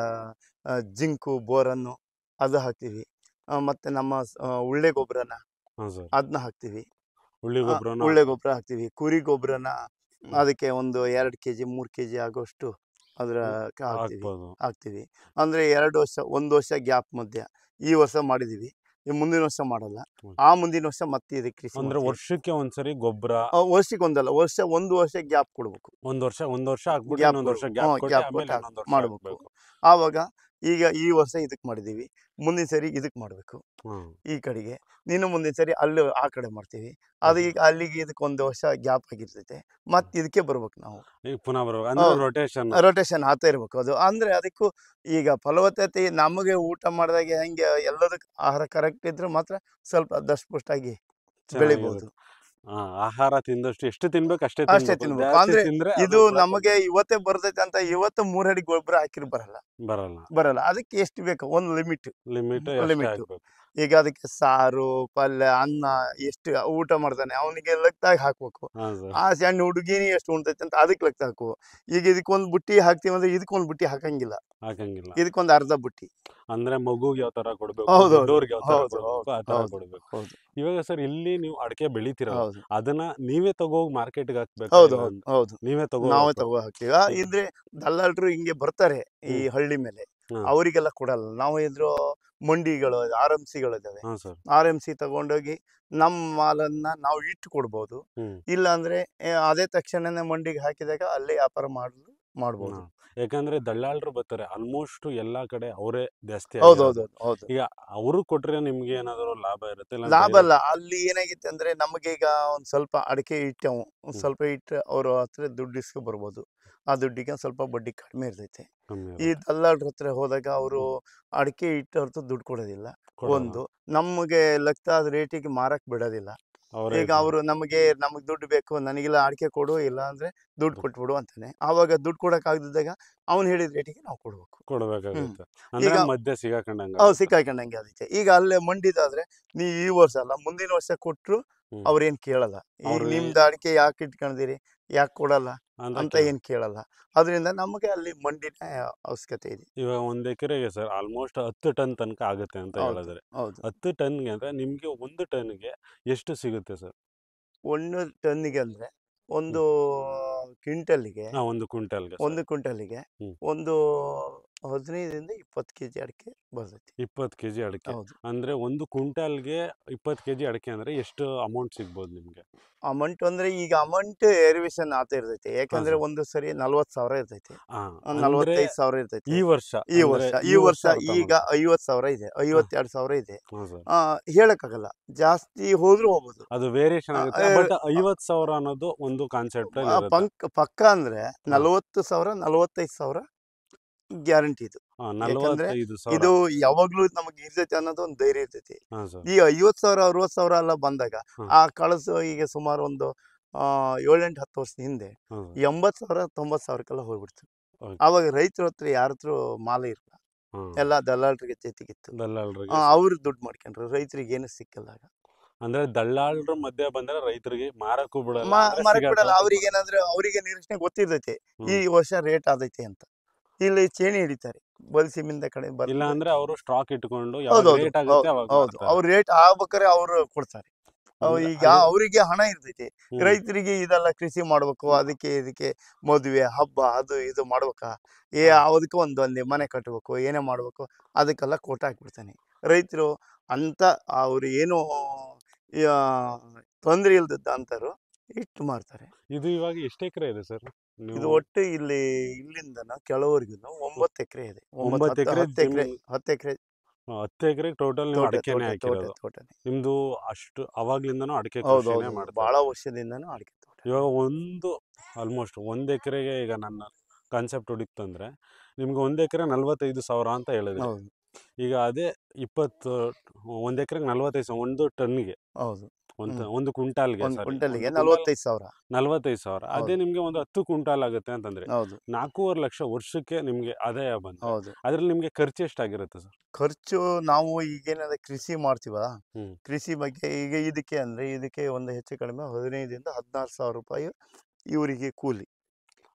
ಆ, ಜಿಂಕು ಬೋರನ್ನು ಅದು ಹಾಕ್ತೀವಿ. ಆ, ಮತ್ತೆ ನಮ್ಮ ಸ- ಆ, ಉಳ್ಳೆ ಗೊಬ್ಬರನ ಹಾಂ ಸರ್. ಅದನ್ನ ಹಾಕ್ತೀವಿ. ಉಳ್ಳಿ ಆ, ಗೊಬ್ಬರನ ಉಳ್ಳೆ ಗೊಬ್ಬರ ಹಾಕ್ತೀವಿ. ಕುರಿ ಗೊಬ್ಬರನ ಹ್ಮ್. ಅದಕ್ಕೆ ಒಂದು ಎರಡು ಕೆ ಜಿ ಮೂರು ಕೆ ಜಿ ಆಗೋಷ್ಟು ಅದರ ಹಾಕ್ತೀವಿ ಹಾಕ್ಬೋದು. ಹಾಕ್ತೀವಿ ಅಂದರೆ ಎರಡು ವರ್ಷ ಒಂದು ವರ್ಷ ಗ್ಯಾಪ್ ಮಧ್ಯ ಈ ವರ್ಷ ಮಾಡಿದ್ದೀವಿ, ಈ ಮುಂದಿನ ವರ್ಷ ಮಾಡಲ್ಲ. ಹ್ಮ್. ಆ ಮುಂದಿನ ವರ್ಷ ಮತ್ತೆ ಇದಕ್ಕೆ ಕೃಷಿ ಅಂದ್ರೆ ಮಾಡ್ತೀವಿ. ವರ್ಷಕ್ಕೆ ಒಂದ್ಸರಿ ಗೊಬ್ಬರ ಆ, ವರ್ಷಕ್ಕೆ ಒಂದಲ್ಲ, ವರ್ಷ ಒಂದು ವರ್ಷ ಗ್ಯಾಪ್ ಕೊಡ್ಬೇಕು. ಒಂದ್ ವರ್ಷ ಒಂದ್ ವರ್ಷ ಹಾಕ್ಬಿಟ್ಟು ಗ್ಯಾಪ್ ಇನ್ನೊಂದ್ ವರ್ಷ ಕೊಡ್ಬೇಕು. ಗ್ಯಾಪ್ ಹ್ಮ್, ಕೊಟ್ಟು ಗ್ಯಾಪ್ ಆಮೇಲೆ ಕೊಟ್ಟು ಇನ್ನೊಂದ್ ವರ್ಷ ಮಾಡಬೇಕು. ಹಾಕ್ಬೇಕು. ಆವಾಗ ಈಗ ಈ ವರ್ಷ ಇದಕ್ಕೆ ಮಾಡಿದ್ದೀವಿ, ಮುಂದಿನ ಸರಿ ಇದಕ್ಕೆ ಮಾಡಬೇಕು. ಹ್ಮ್. ಈ ಕಡೆಗೆ ನೀನು ಮುಂದಿನ ಸರಿ ಅಲ್ಲಿ ಆ ಕಡೆ ಮಾಡ್ತೀವಿ. ಅದು ಈಗ ಅಲ್ಲಿಗೆ ಇದಕ್ಕೆ ಒಂದು ವರ್ಷ ಗ್ಯಾಪ್ ಆಗಿರ್ತೈತೆ, ಮತ್ತೆ ಇದಕ್ಕೆ ಬರ್ಬೇಕು ನಾವು. ಈಗ ಪುನಃ ಬರ್ಬೇಕು ಅಂದ್ರೆ ಹೌದು. ರೊಟೇಷನ್. ರೊಟೇಷನ್ ಆಗ್ತಾ ಇರ್ಬೇಕು. ಅದು ಅಂದ್ರೆ ಅದಕ್ಕೂ ಈಗ ಫಲವತ್ತತೆ ನಮಗೆ ಊಟ ಮಾಡಿದಾಗೆ ಹೆಂಗೆ ಎಲ್ಲದಕ್ಕೆ ಆಹಾರ ಕರೆಕ್ಟ್ ಇದ್ರೆ ಮಾತ್ರ ಸ್ವಲ್ಪ ದಷ್ಟಪುಷ್ಟಾಗಿ ಬೆಳಿಬೋದು. ಆಹಾರ ತಿಂದಷ್ಟು ಎಷ್ಟು ತಿನ್ಬೇಕು ಅಷ್ಟೇ ಅಷ್ಟೇ ತಿನ್ಬೇಕು. ತಿನ್ಬೇಕು. ಜಾಸ್ತಿ ಅಂದ್ರೆ ತಿಂದ್ರೆ ಅದು ಇದು ಹುಳ ನಮಗೆ ಇವತ್ತೇ ಬರ್ತೈತೆ ಅಂತ ಇವತ್ತು ಮೂರಡಿ ಗೊಬ್ಬರ ಹಾಕಿರ್ ಬರಲ್ಲ ಬರಲ್ಲ. ಬರಲ್ಲ ಅದಕ್ಕೆ ಎಷ್ಟು ಬೇಕು ಒಂದು ಲಿಮಿಟ್ ಲಿಮಿಟ್ ಲಿಮಿಟ್. ಹಾಕ್ಬೇಕು. ಈಗ ಅದಕ್ಕೆ ಸಾರು ಪಲ್ಯ ಅನ್ನ ಎಷ್ಟು ಊಟ ಮಾಡ್ತಾನೆ ಅವನಿಗೆ ಲೆಕ್ಕದಾಗಿ ಹಾಕ್ಬೇಕು. ಹಾ ಸರ್. ಆ ಸಣ್ಣ ಹುಡುಗಿನಿ ಎಷ್ಟು ಉಣ್ತೈತೆ ಅಂತ ಅದಕ್ಕೆ ಲೆಕ್ಕ ಹಾಕು. ಈಗ ಇದಕ್ಕೊಂದು ಬುಟ್ಟಿ ಹಾಕ್ತೀವಿ ಅಂದ್ರೆ ಇದಕ್ಕೊಂದು ಬುಟ್ಟಿ ಹಾಕಂಗಿಲ್ಲ, ಹಾಕಂಗಿಲ್ಲ. ಇದಕ್ಕೊಂದು ಅರ್ಧ ಬುಟ್ಟಿ. ಅಂದ್ರೆ ಮಗುಗೆ ಯಾವ ತರ ಕೊಡ್ಬೇಕು, ಹೌದು, ಹೌದು. ದೊಡ್ಡೋರ್ಗೆ ಯಾವ ತರ ಹೌದು, ಕೊಡ್ಬೇಕು, ಹೌದು, ಆ ತರ ಹೌದು, ಕೊಡ್ಬೇಕು. ಹೌದು, ಇವಾಗ ಸರ್ ಇಲ್ಲಿ ನೀವು ಅಡಿಕೆ ಬೆಳಿತೀರಲ್ಲ, ಹೌದು, ಅದನ್ನ ನೀವೇ ತಗೋಗಿ ಮಾರ್ಕೆಟ್ಗೆ ಹಾಕ್ಬೇಕು. ಹೌದು, ಹೌದು, ಹೌದು. ನೀವೇ ತಗೋ ನಾವೇ ಹಾಕ್ಬೇಕು. ತಗೋ ಹಾಕ್ತೀವಿ. ಆ, ಇದ್ರೆ ದಲ್ಲಾಳರು ಹಿಂಗೆ ಬರ್ತಾರೆ ಈ ಹ್ಮ್. ಹಳ್ಳಿ ಮೇಲೆ, ಹಾ. ಅವರಿಗೆಲ್ಲ ಕೊಡಲ್ಲ. ನಾವು ಇದ್ರು ಮಂಡಿಗಳು ಆರ್ ಎಂ ಸಿಗಳು ಇದಾವೆ, ಹಾ ಸರ್. ಆರ್ ಎಂ ಸಿ ತಗೊಂಡೋಗಿ ನಮ್ಮ ಮಾಲನ್ನ ನಾವು ಇಟ್ಟು ಕೊಡ್ಬೋದು. ಹ್ಮ್. ಇಲ್ಲ ಅಂದ್ರೆ ಏ, ಅದೇ ತಕ್ಷಣನೇ ಮಂಡಿಗೆ ಹಾಕಿದಾಗ ಅಲ್ಲೇ ವ್ಯಾಪಾರ ಮಾಡಲು ಮಾಡ್ಬೋದು. ಹಾ. ಯಾಕಂದ್ರೆ ದಳ್ಳಾಳರು ಬರ್ತಾರೆ ಆಲ್ಮೋಸ್ಟ್ ಎಲ್ಲಾ ಕಡೆ ಅವರೇ ಜಾಸ್ತಿ ಹೌದು, ಆಗಿರೋದು. ಹೌದು, ಹೌದು. ಈಗ ಅವರು ಕೊಟ್ರೆ ನಿಮ್ಗೆ ಏನಾದ್ರು ಲಾಭ ಇರುತ್ತೆ ಇಲ್ಲ ಲಾಭ ಬೇರೆ- ಅಲ್ಲ, ಅಲ್ಲಿ ಏನಾಗಿತ್ತು ಅಂದ್ರೆ ನಮಗೆ ಈಗ ಒಂದ್ ಸ್ವಲ್ಪ ಅಡಿಕೆ ಇಟ್ಟವು, ಒಂದ್ ಹ್ಮ್. ಸ್ವಲ್ಪ ಇಟ್ಟು ಅವ್ರ ಹತ್ರ ದುಡ್ಡು ಇಸ್ಕೊ ಬರ್ಬೋದು. ಆ ದುಡ್ಡಿಗೆ ಒಂದ್ ಸ್ವಲ್ಪ ಬಡ್ಡಿ ಕಡಿಮೆ ಇರ್ತೈತೆ. ಕಮ್ಮಿ ಈ ಇರುತ್ತೆ. ದಲ್ಲಾಳ್ರ ಹತ್ರ ಹೋದಾಗ ಅವರು ಅಡಿಕೆ ಇಟ್ಟು ಹೊರತು ದುಡ್ಡು ಕೊಡೋದಿಲ್ಲ. ಕೊಡಲ್ಲ. ಒಂದು ನಮಗೆ ಲೆಕ್ಕದ ರೇಟಿಗೆ ಮಾರಕ್ ಬಿಡೋದಿಲ್ಲ. ಅವರೇ ಈಗ ಅವರು ನಮಗೆ ನಮಗೆ ದುಡ್ಡು ಬೇಕು, ನನಗಿಲ್ಲ ಅಡಿಕೆ ಕೊಡು, ಇಲ್ಲ ಅಂದ್ರೆ ದುಡ್ಡು ಕೊಟ್ಬಿಡು ಅಂತಾನೆ. ಆವಾಗ ದುಡ್ಡು ಕೊಡಕ್ ಆಗದಿದ್ದಾಗ ಅವ್ನು ಹೇಳಿದ ರೇಟಿಗೆ ನಾವು ಕೊಡ್ಬೇಕು. ಕೊಡ್ಬೇಕಾಗುತ್ತೆ. ಅಂದ್ರೆ ಈಗ- ಮಧ್ಯೆ ಸಿಗಾಕೊಂಡಂಗ ಅವ್ರು ಸಿಕ್ಕಾಕೊಂಡಂಗೆ ಅದಕ್ಕೆ. ಈಗ ಅಲ್ಲೇ ಮಂಡಿದಾದ್ರೆ ನೀ ಈ ವರ್ಷ ಅಲ್ಲ ಮುಂದಿನ ವರ್ಷ ಕೊಟ್ರು ಹ್ಮ್. ಅವ್ರೇನ್ ಕೇಳಲ್ಲ. ಈಗ ಅವ್ರು ನಿಮ್ದು ಅಡಿಕೆ ಯಾಕೆ ಇಟ್ಕೊಂಡಿರಿ, ಯಾಕೆ ಕೊಡಲ್ಲ ಅಂತ ಅಂತ ಕೇಳ್- ಏನ್ ಕೇಳಲ್ಲ. ಅದರಿಂದ ನಮಗೆ ಅಲ್ಲಿ ಮಂಡಿನ ಅವಶ್ಯಕತೆ ಇದೆ. ಇವಾಗ ಒಂದ್ ಎಕರೆಗೆ ಸರ್ ಆಲ್ಮೋಸ್ಟ್ ಹತ್ತು ಟನ್ ತನಕ ಆಗುತ್ತೆ ಅಂತ ಹೌದು, ಹೇಳಿದ್ರೆ, ಹೌದು. ಹತ್ತು ಟನ್ಗೆ ಅಂದ್ರೆ ನಿಮ್ಗೆ ಒಂದು ಟನ್ಗೆ ಎಷ್ಟು ಸಿಗುತ್ತೆ ಸರ್? ಒಂದು ಟನ್ನಿಗೆ ಅಂದ್ರೆ ಒಂದು ಕ್ವಿಂಟಲ್ಗೆ ಹಾ, ಒಂದು ಕ್ವಿಂಟಲ್ಗೆ ಒಂದು ಕ್ವಿಂಟಲ್ಗೆ ಹ್ಮ್. ಒಂದು ಹದಿನೈದರಿಂದ ಇಪ್ಪತ್ತು ಕೆ ಜಿ ಅಡಿಕೆ ಬರ್ತೈತಿ. ಇಪ್ಪತ್ತು ಕೆಜಿ ಅಡಿಕೆ. ಹೌದು. ಅಂದ್ರೆ ಒಂದು ಕ್ವಿಂಟಲ್ಗೆ ಇಪ್ಪತ್ತು ಕೆಜಿ ಅಡಿಕೆ ಅಂದ್ರೆ ಎಷ್ಟು ಅಮೌಂಟ್ ಸಿಗ್ಬೋದು ನಿಮ್ಗೆ? ಅಮೌಂಟ್ ಅಂದ್ರೆ ಈಗ ಅಮೌಂಟ್ ಏರಿವೇಶನ್ ಆಗ್ತಾ ಇರ್ತೈತೆ. ಯಾಕಂದ್ರೆ ಸರ್. ಒಂದು ಸರಿ ನಲ್ವತ್ತು ಸಾವಿರ ಇರ್ತೈತೆ, ಹಾ, ಒಂದ್ ಅಂದ್ರೆ ನಲ್ವತ್ತೈದು ಸಾವಿರ ಇರ್ತೈತೆ. ಈ ವರ್ಷ ಈ ಅಂದ್ರೆ ವರ್ಷ ಈ ವರ್ಷ ಅರ್ಥ ಈಗ ಐವತ್ತು ಸಾವಿರ ಇದೆ, ಐವತ್ತೆರಡು ಸಾವಿರ ಇದೆ. ಹಾ ಸರ್. ಆ, ಹೇಳಕ್ಕಾಗಲ್ಲ, ಜಾಸ್ತಿ ಹೋದ್ರೂ ಹೋಗ್ಬೋದು. ಅದು ವೇರಿಯೇಷನ್ ಆ, ಆಗುತ್ತೆ. ಆ, ಬಟ್ ಐವತ್ತು ಸಾವಿರ ಅನ್ನೋದು ಒಂದು ಕಾನ್ಸೆಪ್ಟ್ ಆ, ಪಂಕ್ ಪಕ್ಕ ಅಂದ್ರೆ ನಲವತ್ತು ಸಾವಿರ ನಲವತ್ತೈದು ಸಾವಿರ ಗ್ಯಾರಂಟಿ ಇದು. ನಲವತ್ತೈದು ಸಾವಿರ. ಇದು ಯಾವಾಗ್ಲೂ ನಮಗೆ ಇರ್ತೈತೆ ಅನ್ನೋದು ಒಂದು ಧೈರ್ಯ ಇರ್ತೈತಿ. ಹಾ ಸರ್. ಈ ಐವತ್ತು ಸಾವಿರ ಅರವತ್ತು ಸಾವಿರ ಎಲ್ಲ ಬಂದಾಗ ಹ್ಮ್. ಆ ಕಳಸು ಈಗ ಸುಮಾರು ಒಂದು ಆ ಏಳೆಂಟು ಹತ್ತು ವರ್ಷದ ಹಿಂದೆ ಹಾ ಸರ್. ಎಂಬತ್ತು ಸಾವಿರ ತೊಂಬತ್ತು ಸಾವಿರಕ್ಕೆಲ್ಲ ಹೋಗ್ಬಿಡ್ತು. Okay. ಆವಾಗ ರೈತರ ಹತ್ರ ಯಾರ ಹತ್ರ ಮಾಲ ಇರಲ್ಲ, ಹಾ. ಎಲ್ಲ ದಲ್ಲಾಳರಿಗೆ ಜೊತೆಗಿತ್ತು. ದಲ್ಲಾಳ್ರಿಗೆ ಅವ್ರು ದುಡ್ಡು ಮಾಡ್ಕೊಂಡ್ರು, ರೈತರಿಗೆ ಏನು ಸಿಕ್ಕಲ್ಲ ಆಗ. ಅಂದ್ರೆ ದಲ್ಲಾಳ್ರ ಮಧ್ಯೆ ಬಂದ್ರೆ ರೈತರಿಗೆ ಮಾರಕ್ಕೂ ಬಿಡಲ್ಲ, ಮಾ- ಅಂದ್ರೆ ಮರಕ್ ಸಿಗಾಕ- ಬಿಡಲ್ಲ. ಅವ್ರಿಗೆ ಏನಂದ್ರೆ ಅವರಿಗೆ ನಿರೀಕ್ಷಣೆ ಗೊತ್ತಿರ್ತೈತೆ ಈ ಹ್ಮ್. ವರ್ಷ ರೇಟ್ ಆದೈತೆ ಅಂತ. ಇಲ್ಲಿ ಚೇಣಿ ಹಿಡಿತಾರೆ ಬಲ್ಸಿಮಿಂದ ಕಡೆ ಇಲ್ಲ ಬರ್ತದೆ. ಅಂದ್ರೆ ಅವರು ಸ್ಟಾಕ್ ಇಟ್ಕೊಂಡು ಹೌದು, ಯಾವಾಗ ಹೌದು, ರೇಟ್ ಆಗುತ್ತೆ ಅವಾಗ ಹೌದು. ಮಾರ್ತಾರೆ. ಅವ್ರ ರೇಟ್ ಆಗ್ಬೇಕಾರೆ ಅವ್ರು ಕೊಡ್ತಾರೆ. ಅವ್ ಅಂದ್ರೆ ಈಗ ಅದು- ಅವರಿಗೆ ಹಣ ಇರ್ತೈತಿ. ಹ್ಮ್. ರೈತರಿಗೆ ಇದೆಲ್ಲ ಕೃಷಿ ಮಾಡ್ಬೇಕು, ಅದಕ್ಕೆ ಇದಕ್ಕೆ ಮದುವೆ ಹಬ್ಬ ಅದು ಇದು ಮಾಡ್ಬೇಕಾ, ಏ ಅದಕ್ಕೆ ಒಂದು ಒಂದು ಮನೆ ಕಟ್ಟಬೇಕು, ಏನೇ ಮಾಡ್ಬೇಕು, ಅದಕ್ಕೆಲ್ಲ ಕೋಟ ಹಾಕ್ಬಿಡ್ತಾನೆ. ರೈತರು ಅಂತ ಅವ್ರು ಏನು ತೊಂದರೆ ಇಲ್ದದ್ದ ಅಂತಾರು ಇಟ್ಟು ಮಾಡ್ತಾರೆ. ಇದು ಇವಾಗ ಎಷ್ಟು ಎಕರೆ ಇದೆ ಸರ್? ಇದು ಒಟ್ಟು ಇಲ್ಲಿ ಇಲ್ಲಿಂದ ಕೆಲವರೆಗೂ ಒಂಬತ್ತು ಎಕರೆ ಇದೆ. ಒಂಬತ್ತು ಎಕರೆ ಹತ್ತು ಎಕರೆ ಹತ್ತು ಎಕರೆ ಹತ್ತು ಎಕರೆ ಟೋಟಲ್ ನೀವು ತೋಟ ಅಡಿಕೆನೆ ತೋಟ ತೋಟ ಹಾಕಿರೋದು. ತೋಟನೇ. ನಿಮ್ದು ಅಷ್ಟು ಅವಾಗ್ಲಿಂದನೂ ಅಡಿಕೆ ಹೌದು, ಕೃಷಿನೇ ಹೌದು. ಮಾಡ್ತಾ ಬಹಳ ಇರೋದು. ವರ್ಷದಿಂದನೂ ಅಡಿಕೆ ತೋಟ. ಇವಾಗ ಒಂದು ಆಲ್ಮೋಸ್ಟ್ ಒಂದ್ ಎಕರೆಗೆ ಈಗ ನನ್ನ ಕಾನ್ಸೆಪ್ಟ್ ಹುಡುಕ್ತಂದ್ರೆ ನಿಮ್ಗೆ ಒಂದ್ ಎಕರೆ ನಲ್ವತ್ತೈದು ಸಾವಿರ ಅಂತ ಹೇಳಿದ್ರಿ. ಹೌದು, ಈಗ ಅದೇ ಇಪ್ಪತ್ತು ಒಂದ್ ಎಕರೆಗೆ ನಲ್ವತ್ತೈದು ಸಾವಿರ, ಒಂದು ಟನ್ಗೆ ಹೌದು. ಒಂದು ಹ್ಮ್. ಒಂದು ಕ್ವಿಂಟಾಲ್ಗೆ ಒಂದು ಸಾರಿ ಕ್ವಿಂಟಲ್ಗೆ ನಲವತ್ತೈದು ಸಾವಿರ. ನಲ್ವತ್ತೈದು ಸಾವಿರ. ಅದೇ ಹೌದು. ನಿಮ್ಗೆ ಒಂದು ಹತ್ತು ಕ್ವಿಂಟಾಲ್ ಆಗುತ್ತೆ ಅಂತಂದ್ರೆ ಹೌದು, ನಾಲ್ಕೂವರೆ ಲಕ್ಷ ವರ್ಷಕ್ಕೆ ನಿಮ್ಗೆ ಆದಾಯ ಬಂದ್ರೆ ಹೌದು. ಅದ್ರಲ್ಲಿ ನಿಮ್ಗೆ ಖರ್ಚು ಎಷ್ಟಾಗಿರುತ್ತೆ ಸರ್? ಖರ್ಚು ನಾವು ಈಗೇನಾದ್ರೆ ಕೃಷಿ ಮಾಡ್ತೀವ, ಹ್ಮ್. ಕೃಷಿ ಬಗ್ಗೆ ಈಗ ಇದಕ್ಕೆ ಅಂದ್ರೆ ಇದಕ್ಕೆ ಒಂದು ಹೆಚ್ಚು ಕಡಿಮೆ ಹದಿನೈದರಿಂದ ಹದಿನಾರು ಸಾವಿರ ರೂಪಾಯಿ ಇವರಿಗೆ ಕೂಲಿ.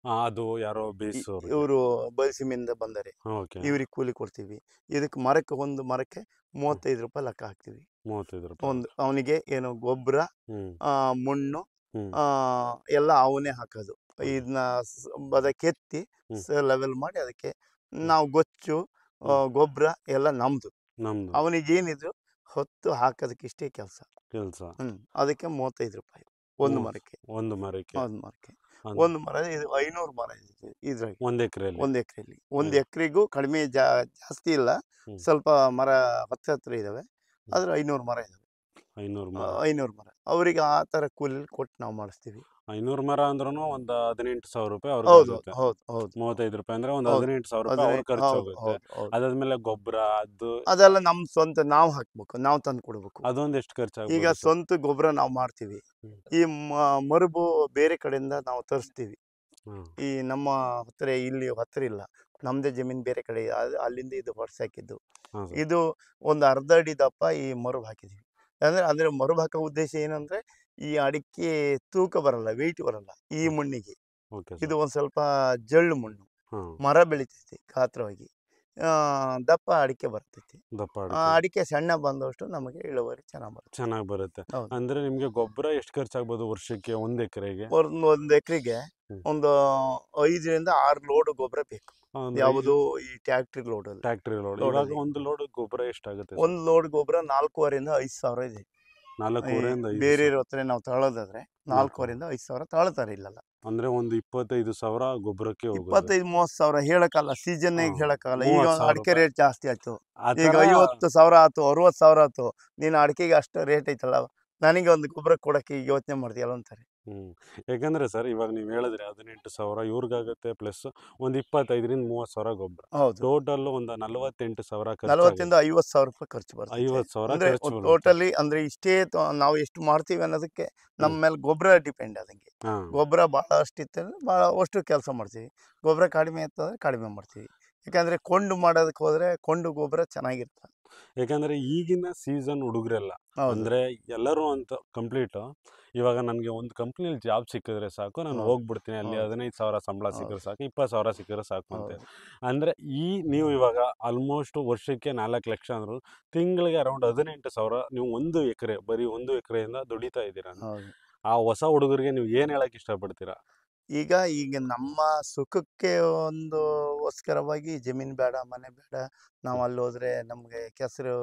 ಆ, ಅದು ಯಾರೋ ಬೇಯಿಸೋರು. ಇವರು ಬಯಸಿಮಿಂದ ಬಂದರೆ ಓಕೆ, ಇವ್ರಿಗೆ ಕೂಲಿ ಕೊಡ್ತೀವಿ. ಇದಕ್ಕೆ ಮರಕ್ಕೆ ಒಂದು ಮರಕ್ಕೆ ಮೂವತ್ತೈದು ರೂಪಾಯಿ ಲೆಕ್ಕ ಹಾಕ್ತೀವಿ. ಮೂವತ್ತೈದು ರೂಪಾಯಿ. ಒಂದು ಅವನಿಗೆ ಏನು ಗೊಬ್ಬರ, ಹ್ಮ್ ಮಣ್ಣು ಹ್ಮ್ ಆ, ಎಲ್ಲ ಅವನೇ ಹಾಕೋದು. ಇದನ್ನ ಅದಕ್ಕೆ ಎತ್ತಿ ಲೆವೆಲ್ ಮಾಡಿ ಅದಕ್ಕೆ ನಾವು ಗೊಚ್ಚು ಗೊಬ್ಬರ ಎಲ್ಲ ನಮ್ದು. ನಮ್ದು ಅವನಿಗೆ ಏನಿದ್ರು ಹೊತ್ತು ಹಾಕೋದಕ್ಕೆ ಇಷ್ಟೇ ಕೆಲಸ. ಕೆಲಸ. ಹ್ಮ್ ಅದಕ್ಕೆ ಮೂವತ್ತೈದು ರೂಪಾಯಿ ಒಂದು ಹ್ಮ್. ಮರಕ್ಕೆ. ಒಂದು ಮರಕ್ಕೆ ಒಂದು ಮರಕ್ಕೆ ಅಂದ್- ಒಂದು ಮರ ಇದು ಐನೂರು ಮರ ಇದೆ ಇದ್ರಾಗ ಒಂದ್ ಎಕರೆಯಲ್ಲಿ. ಒಂದು ಎಕರೆಯಲ್ಲಿ. ಒಂದು ಎಕರೆಗೂ ಕಡಿಮೆ ಜಾ ಜಾಸ್ತಿ ಇಲ್ಲ, ಹ್ಮ್. ಸ್ವಲ್ಪ ಮರ ಹತ್ರ ಹತ್ರ ಇದಾವೆ. ಆದ್ರೆ ಐನೂರು ಮರ ಇದಾವೆ. ಐನೂರು ಮರ. ಐನೂರು ಮರ ಅವರಿಗೆ ಆ ಥರ ಕೂಲಿ ಕೊಟ್ಟು ನಾವು ಮಾಡಿಸ್ತೀವಿ. ಐನೂರು ಮರ ಅಂದ್ರೂ ಒಂದ್ ಹದಿನೆಂಟು ಸಾವಿರ ರೂಪಾಯಿ ಅವ್ರಿಗೆ ಹೌದು ಆಗುತ್ತೆ. ಹೌದು ಹೌದು ಮೂವತ್ತೈದು ರೂಪಾಯಿ ಅಂದ್ರೆ ಒಂದ್ ಹೌದು. ಹದಿನೆಂಟು ಸಾವಿರ ರೂಪಾಯಿ ಅವ್ರ ಖರ್ಚು ಹೌದು ಹೋಗುತ್ತೆ. ಹೌದು ಹೌದು. ಅದಾದ್ಮೇಲೆ ಗೊಬ್ಬರ ಅದು ಅದೆಲ್ಲ ನಮ್ ಸ್ವಂತ ನಾವು ಹಾಕ್ಬೇಕು, ನಾವು ತಂದು ಕೊಡ್ಬೇಕು. ಅದೊಂದ್ ಎಷ್ಟು ಈಗ ಖರ್ಚಾಗ್ಬೋದು? ಸ್ವಂತ ಗೊಬ್ಬರ ನಾವು ಮಾಡ್ತೀವಿ. ಹ್ಮ್. ಈ ಮ- ಮರುಬು ಬೇರೆ ಕಡೆಯಿಂದ ನಾವು ತರಿಸ್ತೀವಿ. ಹ್ಮ್. ಈ ನಮ್ಮ ಹತ್ರ ಇಲ್ಲಿ ಹತ್ರ ಇಲ್ಲ, ನಮ್ದೇ ಜಮೀನ್ ಬೇರೆ ಕಡೆ, ಅದ್- ಅಲ್ಲಿಂದ ಇದು ಹೊಡ್ಸ್ ಹಾಕಿದ್ದು. ಹಾ ಸರ್. ಇದು ಒಂದು ಅರ್ಧ ಅಡಿ ದಪ್ಪ ಈ ಮರುಬ್ ಹಾಕಿದೀವಿ. ಅಂದ್ರೆ ಅಂದ್ರೆ ಮರುಬ್ ಹಾಕೋ ಉದ್ದೇಶ ಏನಂದ್ರೆ ಈ ಅಡಿಕೆ ತೂಕ ಬರಲ್ಲ, ವೆಯ್ಟ್ ಬರಲ್ಲ ಈ ಮಣ್ಣಿಗೆ. ಓಕೆ ಇದು ಸರ್. ಒಂದ್ ಸ್ವಲ್ಪ ಜಳ್ಳು ಮಣ್ಣು, ಹ್ಮ್. ಮರ ಬೆಳಿತೈತಿ ಗಾತ್ರವಾಗಿ, ಆ, ದಪ್ಪ ಅಡಿಕೆ ಬರ್ತೈತಿ. ದಪ್ಪ ಆ, ಅಡಿಕೆ ಅಡಿಕೆ ಸಣ್ಣ ಬಂದಷ್ಟು ನಮಗೆ ಇಳುವರಿ ಚೆನ್ನಾಗಿ ಬರುತ್ತೆ. ಚೆನ್ನಾಗ್ ಬರುತ್ತೆ. ಹೌದು. ಅಂದ್ರೆ ನಿಮ್ಗೆ ಗೊಬ್ಬರ ಎಷ್ಟು ಖರ್ಚಾಗ್ಬೋದು ವರ್ಷಕ್ಕೆ ಒಂದ್ ಎಕರೆಗೆ? ಒಂದು ಒಂದು ಎಕರೆಗೆ ಹ್ಮ್. ಒಂದು ಐದರಿಂದ ಆರು ಲೋಡ್ ಗೊಬ್ಬರ ಬೇಕು. ಯಾವುದು ಈ ಟ್ಯಾಕ್ಟ್ರಿ ಲೋಡ್ ಅಲ್ಲಿ. ಟ್ಯಾಕ್ಟ್ರಿ ಲೋಡ್. Load ಇವಾಗ ಅಲ್ಲಿ. ಒಂದು ಲೋಡ್ ಗೊಬ್ಬರ ಎಷ್ಟಾಗುತ್ತೆ? ಒಂದು ಲೋಡ್ ಗೊಬ್ಬರ ನಾಲ್ಕೂವರೆಯಿಂದ ಐದು ಸಾವಿರ ಇದೆ. ನಾಲ್ಕೂವರೆಯಿಂದ ಐದು ಬೇರೆ ಸಾವಿರ. ಹತ್ರ ನಾವು ತಗೊಳ್ಳೋದಾದ್ರೆ ನಾಲ್ಕೂವರೆಯಿಂದ ಐದು ಸಾವಿರ ತಗೊಳ್ತಾರೆ. ಇಲ್ಲಲ್ಲ ಅಂದ್ರೆ ಒಂದು ಇಪ್ಪತ್ತೈದು ಸಾವಿರ ಗೊಬ್ಬರಕ್ಕೆ ಹೋಗುತ್ತೆ. ಇಪ್ಪತ್ತೈದು ಮೂವತ್ತು ಸಾವಿರ ಹೇಳಕ್ಕಲ್ಲ, ಸೀಸನ್ ಹಾ. ಹೇಳಕ್ಕಲ್ಲ. ಈಗ ಮೂವತ್ತು ಸಾವಿರ ಅಡಿಕೆ ರೇಟ್ ಜಾಸ್ತಿ ಆಯ್ತು. ಆ ಈಗ ತರ ಐವತ್ತು ಸಾವಿರ ಆಯ್ತು, ಅರವತ್ತು ಸಾವಿರ ಆಯ್ತು. ನೀನು ಅಡಿಕೆಗೆ ಅಷ್ಟು ರೇಟ್ ಐತಲ್ಲ, ನನಗೆ ಒಂದು ಗೊಬ್ಬರ ಕೊಡಕ್ಕೆ ಈಗ ಯೋಚನೆ ಮಾಡ್ತೀಯಲ್ಲ ಅಂತಾರೆ. ಹ್ಮ್ ಯಾಕಂದ್ರೆ ಸರ್ ಇವಾಗ ನೀವು ಹೇಳಿದ್ರೆ ಹದಿನೆಂಟು ಸಾವಿರ ಇವ್ರಿಗಾಗುತ್ತೆ, ಪ್ಲಸ್ ಒಂದು ಇಪ್ಪತ್ತೈದರಿಂದ ಮೂವತ್ತು ಸಾವಿರ ಗೊಬ್ಬರ, ಹೌದು, ಟೋಟಲ್ ಒಂದು ನಲವತ್ತೆಂಟು ಸಾವಿರ ಖರ್ಚು. ನಲವತ್ತಿಂದ ಐವತ್ತು ಸಾವಿರ ರೂಪಾಯಿ ಖರ್ಚು ಬರ್ತದೆ. ಐವತ್ತು ಸಾವಿರ ಅಂದ್ರೆ ಖರ್ಚು ಬರುತ್ತೆ. ಟೋಟಲಿ ಅಂದ್ರೆ ಇಷ್ಟೇ ತ- ನಾವು ಎಷ್ಟು ಮಾಡ್ತೀವಿ ಅನ್ನೋದಕ್ಕೆ ನಮ್ಮ ಮೇಲೆ ಗೊಬ್ಬರ ಡಿಪೆಂಡ್ ಆದಂಗೆ. ಹಾ. ಗೊಬ್ಬರ ಭಾಳ ಅಷ್ಟಿತ್ತಂದ್ರೆ ಭಾಳ ಅಷ್ಟು ಕೆಲಸ ಮಾಡ್ತೀವಿ. ಗೊಬ್ಬರ ಕಡಿಮೆ ಇತ್ತಂದ್ರೆ ಕಡಿಮೆ ಮಾಡ್ತೀವಿ. ಯಾಕಂದ್ರೆ ಕೊಂಡು ಮಾಡೋದಕ್ಕೆ ಹೋದ್ರೆ ಕೊಂಡು ಗೊಬ್ಬರ ಚೆನ್ನಾಗಿರ್ತದೆ. ಯಾಕಂದ್ರೆ ಈಗಿನ ಸೀಸನ್ ಹುಡುಗರೆಲ್ಲ ಹೌದು ಅಂದ್ರೆ ಎಲ್ಲರೂ ಅಂತ ಕಂಪ್ಲೀಟ್ ಇವಾಗ ನನಗೆ ಒಂದು ಕಂಪ್ನಿಲಿ ಜಾಬ್ ಸಿಕ್ಕಿದ್ರೆ ಸಾಕು, ನಾನು ಹೌದು. ಹೋಗ್ಬಿಡ್ತೀನಿ ಅಲ್ಲಿ, ಹೌದು. ಹದಿನೈದು ಸಾವಿರ ಸಂಬಳ ಹೌದು. ಸಿಕ್ಕರೆ ಸಾಕು, ಇಪ್ಪತ್ತು ಸಾವಿರ ಸಿಕ್ಕರೆ ಸಾಕು ಅಂತ. ಹೌದು. ಅಂದ್ರೆ ಈ ನೀವು ಇವಾಗ ಆಲ್ಮೋಸ್ಟ್ ವರ್ಷಕ್ಕೆ ನಾಲ್ಕು ಲಕ್ಷ ಅಂದ್ರು ತಿಂಗಳಿಗೆ ಅರೌಂಡ್ ಹದಿನೆಂಟು ಸಾವಿರ ನೀವು ಒಂದು ಎಕರೆ ಬರೀ ಒಂದು ಎಕರೆಯಿಂದ ದುಡಿತಾ ಇದ್ದೀರಾ. ಹೌದು. ಆ ಹೊಸ ಹುಡುಗರಿಗೆ ನೀವು ಏನ್ ಹೇಳಕ್ ಇಷ್ಟಪಡ್ತೀರಾ? ಈಗ ಈಗ ನಮ್ಮ ಸುಖಕ್ಕೆ ಒಂದು ಗೋಸ್ಕರವಾಗಿ ಜಮೀನು ಬೇಡ, ಮನೆ ಬೇಡ, ನಾವು ಅಲ್ಲಿ ಹೋದ್ರೆ ನಮಗೆ ಕೆಸರು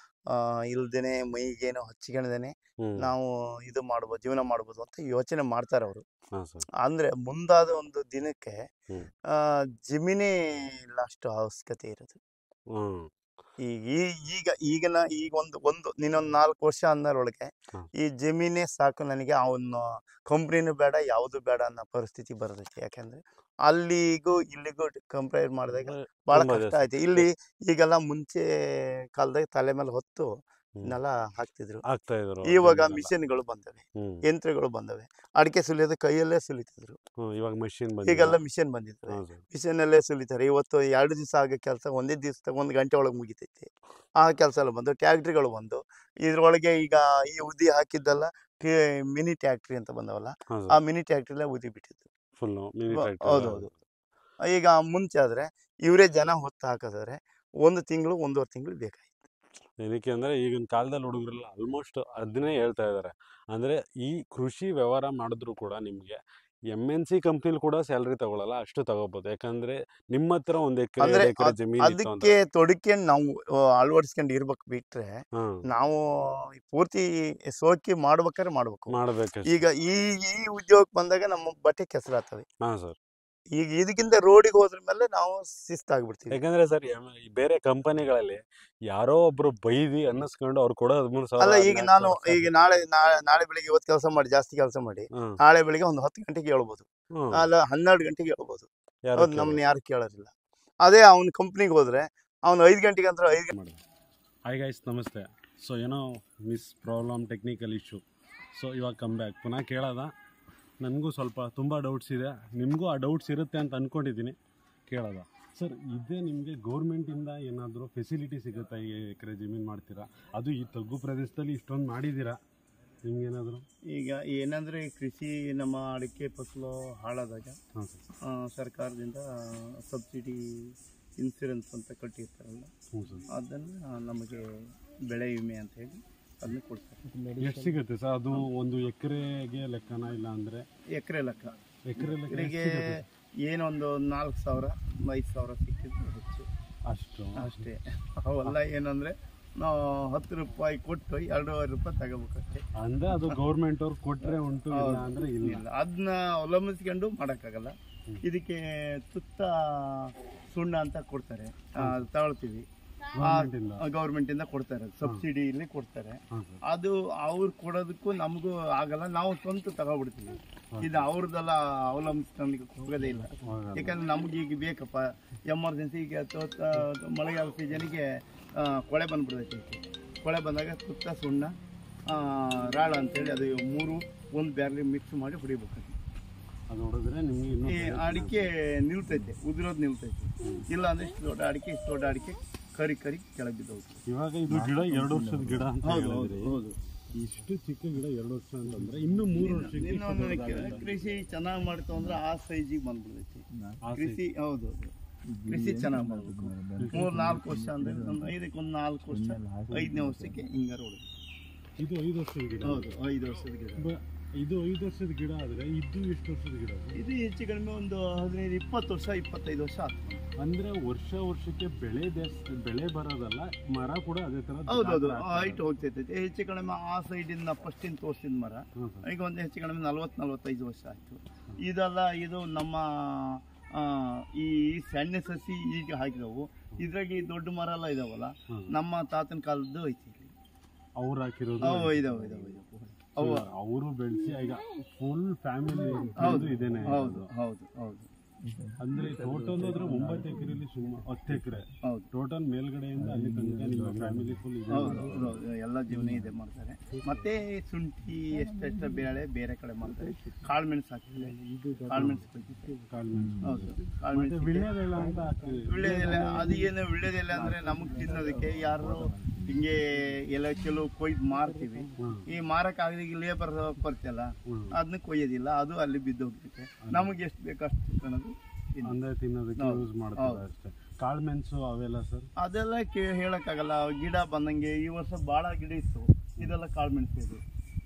ಇಲ್ದೇನೆ ಮೈಗೇನು ಹಚ್ಚಿಕೊಂಡ್ದೇನೆ ಹ್ಮ್ ನಾವು ಇದು ಮಾಡ್ಬೋದು, ಜೀವನ ಮಾಡ್ಬೋದು ಅಂತ ಯೋಚನೆ ಮಾಡ್ತಾರೆ ಅವರು. ಹಾ ಸರ್. ಅಂದ್ರೆ ಮುಂದಾದ ಒಂದು ದಿನಕ್ಕೆ ಹ್ಮ್. ಆ, ಜಮೀನೇ ಲಾಸ್ಟ್ ಅವಶ್ಯಕತೆ ಇರೋದು. ಹ್ಮ್ ಈಗ ಈ- ಈಗ ಈಗಿನ ಈಗ ಒಂದು ಒಂದು ನೀನೊಂದು ನಾಲ್ಕು ವರ್ಷ ಅನ್ನೋರೊಳಗೆ ಹಾ. ಈ ಜಮೀನೇ ಸಾಕು ನನಗೆ, ಅವನು ಕಂಪ್ನಿನೂ ಬೇಡ ಯಾವುದು ಬೇಡ ಅನ್ನೋ ಪರಿಸ್ಥಿತಿ ಬರ್ತೈತಿ. ಯಾಕಂದ್ರೆ ಅಲ್ಲಿಗೂ ಇಲ್ಲಿಗೂ ಕಂಪೇರ್ ಮಾಡಿದಾಗ ಬಹಳ ತುಂಬಾ ಕಷ್ಟ ಜಾಸ್ತಿ. ಐತಿ. ಇಲ್ಲಿ ಈಗೆಲ್ಲ ಮುಂಚೆ ಕಾಲದಾಗ ತಲೆ ಮೇಲೆ ಹೊತ್ತು ಹ್ಮ್. ಇದನ್ನೆಲ್ಲ ಹಾಕ್ತಿದ್ರು. ಆಗ್ತಾ ಇದ್ರು ಇವಾಗ ಜಮೀನೆಲ್ಲ. ಮಿಷನ್ಗಳು ಬಂದವೆ, ಹ್ಮ್ ಯಂತ್ರಗಳು ಬಂದವೆ. ಅಡಿಕೆ ಸುಲಿಯೋದು ಕೈಯಲ್ಲೇ ಸುಲಿತಿದ್ರು, ಹ್ಮ್ ಇವಾಗ ಮಷಿನ್ ಈಗೆಲ್ಲ ಬಂದಿದೆ. ಮಿಷನ್ ಬಂದಿದ್ದಾವೆ. ಹಾ ಸರ್. ಮಿಷನಲ್ಲೇ ಸುಲಿತಾರೆ. ಇವತ್ತು ಎರಡು ದಿವಸ ಆಗೋ ಕೆಲಸ ಒಂದೇ ದಿವಸ ಒಂದು ಗಂಟೆ ಒಳಗೆ ಮುಗಿತೈತಿ. ಆ ಕೆಲಸ ಎಲ್ಲ ಬಂದು ಟ್ಯಾಕ್ಟ್ರಿಗಳು ಬಂದು ಇದ್ರೊಳಗೆ ಈಗ ಈ ಉದಿ ಹಾಕಿದ್ದೆಲ್ಲ ಮಿನಿ ಟ್ಯಾಕ್ಟ್ರಿ ಅಂತ ಬಂದವಲ್ಲ, ಹಾ ಆ ಸರ್. ಮಿನಿ ಟ್ಯಾಕ್ಟ್ರಿಲೇ ಉದಿ ಬಿಟ್ಟಿದ್ದು. ಫುಲ್ ಮಿನಿ ಬ- ಟ್ರ್ಯಾಕ್ಟರ್. ಹೌದು ಹೌದು. ಈಗ ಮುಂಚೆ ಆದ್ರೆ ಇವರೇ ಜನ ಹೊತ್ತು ಹಾಕಿದ್ರೆ ಒಂದು ತಿಂಗಳು ಒಂದೂವರೆ ತಿಂಗಳು ಬೇಕಾಯ್ತು. ಏನಕ್ಕೆ ಅಂದ್ರೆ ಈಗಿನ ಕಾಲದಲ್ಲಿ ಹುಡುಗರೆಲ್ಲ ಆಲ್ಮೋಸ್ಟ್ ಅದನ್ನೇ ಹೇಳ್ತಾ ಇದ್ದಾರೆ. ಅಂದ್ರೆ ಈ ಕೃಷಿ ವ್ಯವಹಾರ ಮಾಡಿದ್ರು ಕೂಡ ನಿಮ್ಗೆ ಎಮ್ ಎನ್ ಸಿ ಕಂಪ್ನಿಲಿ ಕೂಡ ಸ್ಯಾಲ್ರಿ ತಗೊಳಲ್ಲ, ಅಷ್ಟು ತಗೋಬಹುದು. ಯಾಕಂದ್ರೆ ನಿಮ್ಮ ಹತ್ರ ಒಂದ್ ಎಕರೆ ಅಂದ್ರೆ ಎರಡು ಎಕರೆ ಅದ್- ಜಮೀನ್ ಇತ್ತು ಅದಕ್ಕೆ ಅಂದ್ರೆ. ತೊಡಕೊಂಡು ನಾವು ಅಳವಡಿಸ್ಕೊಂಡು ಇರ್ಬೇಕು. ಬಿಟ್ರೆ ಹ್ಮ್ ನಾವು ಪೂರ್ತಿ ಸೋಕಿ ಮಾಡ್ಬೇಕಾದ್ರೆ ಮಾಡ್ಬೇಕು. ಮಾಡ್ಬೇಕಷ್ಟೇ. ಈಗ ಈ ಈ ಉದ್ಯೋಗಕ್ಕೆ ಬಂದಾಗ ನಮ್ಮ ಬಟ್ಟೆ ಕೆಸರಾಗ್ತವೆ. ಹಾ ಸರ್. ಈಗ ಇದಕ್ಕಿಂತ ರೋಡಿಗೆ ಹೋದ್ರ ಮೇಲೆ ನಾವು ಶಿಸ್ತಾಗ್ಬಿಡ್ತೀವಿ. ಯಾಕಂದ್ರೆ ಸರ್ ಬೇರೆ ಕಂಪನಿಗಳಲ್ಲಿ ಯಾರೋ ಒಬ್ರು ಬೈದಿ ಅನ್ನಿಸ್ಕೊಂಡು ಅವ್ರು ಕೊಡೋ ಹದಿಮೂರು ಸಾವಿರ ಅಲ್ಲ ಈಗ ಹದಿನಾಲ್ಕು ನಾನು ಸಾವಿರ ಈಗ ನಾಳೆ ನಾಳೆ ನಾಳೆ ಬೆಳಿಗ್ಗೆ ಇವತ್ತು ಕೆಲಸ ಮಾಡಿ ಜಾಸ್ತಿ ಕೆಲಸ ಮಾಡಿ ಹ್ಮ್ ನಾಳೆ ಬೆಳಿಗ್ಗೆ ಒಂದು ಹತ್ತು ಗಂಟೆಗೆ ಹೇಳ್ಬೋದು, ಹ್ಮ್ ಅಲ್ಲ ಹನ್ನೆರಡು ಗಂಟೆಗೆ ಹೇಳ್ಬೋದು. ಯಾರು ಹೌದು, ನಮ್ಮನ್ನ ಯಾರು ಕೇಳೋರಿಲ್ಲ. ಅದೇ ಅವ್ನ ಕಂಪ್ನಿಗೆ ಹೋದ್ರೆ ಅವ್ನು ಐದು ಗಂಟೆಗೆ ಅಂದ್ರೆ ಐದು ಗಂಟೆ ಮಾಡಿದೆ. ಹಾಯ್ ಗೈಸ್, ನಮಸ್ತೆ. ಸೊ ಏನೋ miss problem, technical issue. So ಇವಾಗ ಕಮ್ ಬ್ಯಾಕ್ ಪುನಃ ಕೇಳೋದ. ನನಗೂ ಸ್ವಲ್ಪ ತುಂಬ ಡೌಟ್ಸ್ ಇದೆ, ನಿಮಗೂ ಆ ಡೌಟ್ಸ್ ಇರುತ್ತೆ ಅಂತ ಅಂದ್ಕೊಂಡಿದ್ದೀನಿ. ಕೇಳೋದ ಸರ್, ಇದೇ ನಿಮಗೆ ಗೌರ್ಮೆಂಟಿಂದ ಏನಾದರೂ ಫೆಸಿಲಿಟಿ ಸಿಗುತ್ತಾ? ಈ ಎಕರೆ ಜಮೀನು ಮಾಡ್ತೀರಾ, ಅದು ಈ ತಗ್ಗು ಪ್ರದೇಶದಲ್ಲಿ ಇಷ್ಟೊಂದು ಮಾಡಿದ್ದೀರಾ, ಹಿಂಗೇನಾದರೂ ಈಗ ಏನಂದರೆ ಕೃಷಿ ನಮ್ಮ ಅಡಿಕೆ ಫಸಲು ಹಾಳಾದಾಗ ಹಾಂ ಸರ್ ಆ, ಸರ್ಕಾರದಿಂದ ಸಬ್ಸಿಡಿ ಇನ್ಸೂರೆನ್ಸ್ ಅಂತ ಕಟ್ಟಿರ್ತಾರಲ್ಲ ಹ್ಞೂ ಸರ್ ಅದನ್ನು ನಮಗೆ ಬೆಳೆ ವಿಮೆ ಅಂತ ಹೇಳಿ ಅದನ್ನ ಕೊಡ್ತಾರೆ. ಎಷ್ಟು ಸಿಗುತ್ತೆ ಸರ್ ಅದು ಒಂದು ಎಕರೆಗೆ ಲೆಕ್ಕನ ಇಲ್ಲ ಅಂದರೆ ಎಕರೆ ಲೆಕ್ಕ ಎಕರೆ ಲೆಕ್ಕ ಎಕರೆಗೆ ಏನೊಂದು ನಾಲ್ಕು ಸಾವಿರ ಐದು ಸಾವಿರ ಸಿಕ್ಕಿದ್ದು ಹೆಚ್ಚು ಅಷ್ಟು ಅಷ್ಟೇ. ಅವೆಲ್ಲ ಏನಂದರೆ ನಾವು ಹತ್ತು ರೂಪಾಯಿ ಕೊಟ್ಟು ಎರಡೂವರೆ ರೂಪಾಯಿ ತಗೋಬೇಕಷ್ಟೇ. ಅಂದರೆ ಅದು ಗೌರ್ಮೆಂಟ್ ಅವ್ರು ಕೊಟ್ಟರೆ ಉಂಟು ಇಲ್ಲ ಅಂದರೆ ಇಲ್ಲ. ಇಲ್ಲ ಅದನ್ನ ಅವಲಂಬಿಸ್ಕೊಂಡು ಮಾಡೋಕ್ಕಾಗಲ್ಲ. ಇದಕ್ಕೆ ತುತ್ತ ಸುಣ್ಣ ಅಂತ ಕೊಡ್ತಾರೆ, ತಗೊಳ್ತೀವಿ ಗೌರ್ಮೆಂಟಿಂದ ಕೊಡ್ತಾರೆ, ಸಬ್ಸಿಡಿಯಲ್ಲಿ ಕೊಡ್ತಾರೆ. ಅದು ಅವ್ರು ಕೊಡೋದಕ್ಕೂ ನಮಗೂ ಆಗಲ್ಲ, ನಾವು ಸ್ವಂತ ತಗೊಬಿಡ್ತೀವಿ. ಇದು ಅವ್ರದ್ದೆಲ್ಲ ಅವಲಂಬಿಸ್ಕೊಂಡು ಹೋಗೋದೇ ಇಲ್ಲ. ಯಾಕಂದ್ರೆ ನಮ್ಗೆ ಈಗ ಬೇಕಪ್ಪ ಎಮರ್ಜೆನ್ಸಿ. ಈಗ ಮಳೆಗಾಲ ಸೀಸನಿಗೆ ಕೊಳೆ ಬಂದ್ಬಿಡ್ತೈತಿ. ಕೊಳೆ ಬಂದಾಗ ತುತ್ತ ಸುಣ್ಣ ರಾಳ ಅಂತೇಳಿ ಅದು ಮೂರು ಒಂದು ಬ್ಯಾರ್ಲಿ ಮಿಕ್ಸ್ ಮಾಡಿ ಹೊಡಿಬೇಕು. ಅದು ಹೊಡೆದ್ರೆ ನಿಮಗೆ ಈ ಅಡಿಕೆ ನಿಲ್ತೈತೆ, ಉದುರೋದು ನಿಲ್ತೈತೆ. ಇಲ್ಲ ಅಂದ್ರೆ ಇಷ್ಟು ದೊಡ್ಡ ಅಡಿಕೆ ಇಷ್ಟು ದೊಡ್ಡ ಅಡಿಕೆ ಕರಿ ಕರಿ ಕೆಳಗೆ ಬಿದ್ದೋಗುತ್ತೆ. ಇವಾಗ ಇದು ಗಿಡ ಎರಡು ವರ್ಷದ ಗಿಡ ಅಂತ ಹೌದು ಹೌದು ಹೌದು. ಇಷ್ಟು ಚಿಕ್ಕ ಗಿಡ ಎರಡು ವರ್ಷ ಅಂತಂದ್ರೆ ಇನ್ನು ಮೂರು ವರ್ಷಕ್ಕೆ ಇನ್ನೊಂದು ಕೃಷಿ ಚೆನ್ನಾಗಿ ಮಾಡ್ತು ಅಂದ್ರೆ ಆ ಸೈಜಿಗೆ ಬಂದ್ಬಿಡ್ತೈತಿ ಕೃಷಿ. ಹೌದು ಕೃಷಿ ಚೆನ್ನಾಗಿ ಮಾಡ್ಬೇಕು. ಮೂರ್ ನಾಲ್ಕು ವರ್ಷ ಅಂದ್ರೆ ಒಂದು ಐದಕ್ಕೆ ಒಂದು ನಾಲ್ಕು ವರ್ಷ, ಐದನೇ ವರ್ಷಕ್ಕೆ ಹಿಂಗಾರು ಹೊಡೆದು. ಇದು ಐದು ವರ್ಷದ ಗಿಡ. ಹೌದು ಐದು ವರ್ಷದ ಗಿಡ. ಇದು ಐದು ವರ್ಷದ ಗಿಡ ಆದ್ರೆ ಇದು ಎಷ್ಟು ವರ್ಷದ ಗಿಡ? ಇದು ಹೆಚ್ಚು ಕಡಿಮೆ ಒಂದು ಹದಿನೈದು ಇಪ್ಪತ್ತು ವರ್ಷ ಇಪ್ಪತ್ತೈದು ವರ್ಷ ಆಗ್ತದೆ. ಅಂದ್ರೆ ವರ್ಷ ವರ್ಷಕ್ಕೆ ಬೆಳೆ ಬೆಳೆ ಬರೋದಲ್ಲ, ಮರ ಕೂಡ ಅದೇ ತರ. ಹೌದೌದು ಹೈಟ್ ಹೋಗ್ತೈತೈತೆ. ಹೆಚ್ಚು ಕಡಿಮೆ ಆ ಸೈಡಿಂದ ಫಸ್ಟಿನ ತೋರಿಸಿದ ಮರ ಈಗ ಒಂದು ಹೆಚ್ಚು ಕಡಿಮೆ ನಲ್ವತ್ತು ನಲ್ವತ್ತೈದು ವರ್ಷ ಆಯ್ತು. ಇದೆಲ್ಲ ಇದು ನಮ್ಮ ಈ ಸಣ್ಣ ಸಸಿ ಈಗ ಹಾಕಿದವು. ಇದ್ರಾಗ ಈ ದೊಡ್ಡ ಮರ ಎಲ್ಲ ಇದಾವಲ್ಲ, ನಮ್ಮ ತಾತನ ಕಾಲದ್ದು ಐತಿ. ಅವ್ರು ಹಾಕಿರೋದು ಇದಾವೆ ಇದಾವೆ ಅವರು ಬೆಳೆಸಿ ಈಗ ಫುಲ್ ಫ್ಯಾಮಿಲಿ ಇದೇನೆ. ಹೌದು ಹೌದು ಹೌದು. ಅಂದ್ರೆ ಟೋಟಲ್ ಆದ್ರೆ ಒಂಬತ್ತು ಎಕರೆಯಲ್ಲಿ ಸುಮಾರು ಹತ್ತು ಎಕರೆ ಟೋಟಲ್ ಮೇಲ್ಗಡೆಯಿಂದ ಅಲ್ಲಿ ತನಕ ನಿಮ್ಮ ಫ್ಯಾಮಿಲಿ ಫುಲ್ ಇದೆ. ಎಲ್ಲ ಜೀವನ ಇದೆ ಮಾಡ್ತಾರೆ. ಮತ್ತೆ ಶುಂಠಿ ಎಷ್ಟೆಷ್ಟ ಬೇಳೆ ಬೇರೆ ಕಡೆ ಮಾಡ್ತಾರೆ. ಕಾಳು ಮೆಣಸು ಹಾಕ್ತಾರೆ. ಕಾಳು ಮೆಣಸು ಕಾಳು ಮೆಣಸು ಹೌದು ಕಾಳು ಮೆಣಸು ವಿಳ್ಯದೆಲ್ಲ ಅಂತ ಹಾಕ್ತೀವಿ. ವಿಳ್ಯದೆಲೆ ಅದು ಏನು ವಿಳ್ಯದೆಲೆ ಅಂದ್ರೆ ನಮಗ್ ತಿನ್ನೋದಕ್ಕೆ ಯಾರು ಹಿಂಗೆ ಎಲ್ಲ ಕೆಲವು ಕೊಯ್ದು ಮಾರ್ತೀವಿ. ಈ ಮಾರಕ್ ಆಗದಿಗೆ ಲೇಬರ್ ಬರ್ತಲ್ಲ, ಅದನ್ನ ಕೊಯ್ಯೋದಿಲ್ಲ, ಅದು ಅಲ್ಲಿ ಬಿದ್ದು ಹೋಗ್ತೈತೆ. ನಮಗೆ ಎಷ್ಟು ಬೇಕು ಅಷ್ಟು ಅನ್ನೋದು ಅಂದ್ರೆ ತಿನ್ನೋದಕ್ಕೆ ಯೂಸ್ ಮಾಡ್ತಾರೆ ಅಷ್ಟೇ. ಕಾಳು ಮೆಣಸು ಅವೆಲ್ಲ ಸರ್ ಅದೆಲ್ಲ ಕೇ ಹೇಳಕ್ಕಾಗಲ್ಲ. ಗಿಡ ಬಂದಂಗೆ ಈ ವರ್ಷ ಭಾಳ ಗಿಡ ಇತ್ತು. ಇದೆಲ್ಲ ಕಾಳು ಮೆಣಸು ಇದು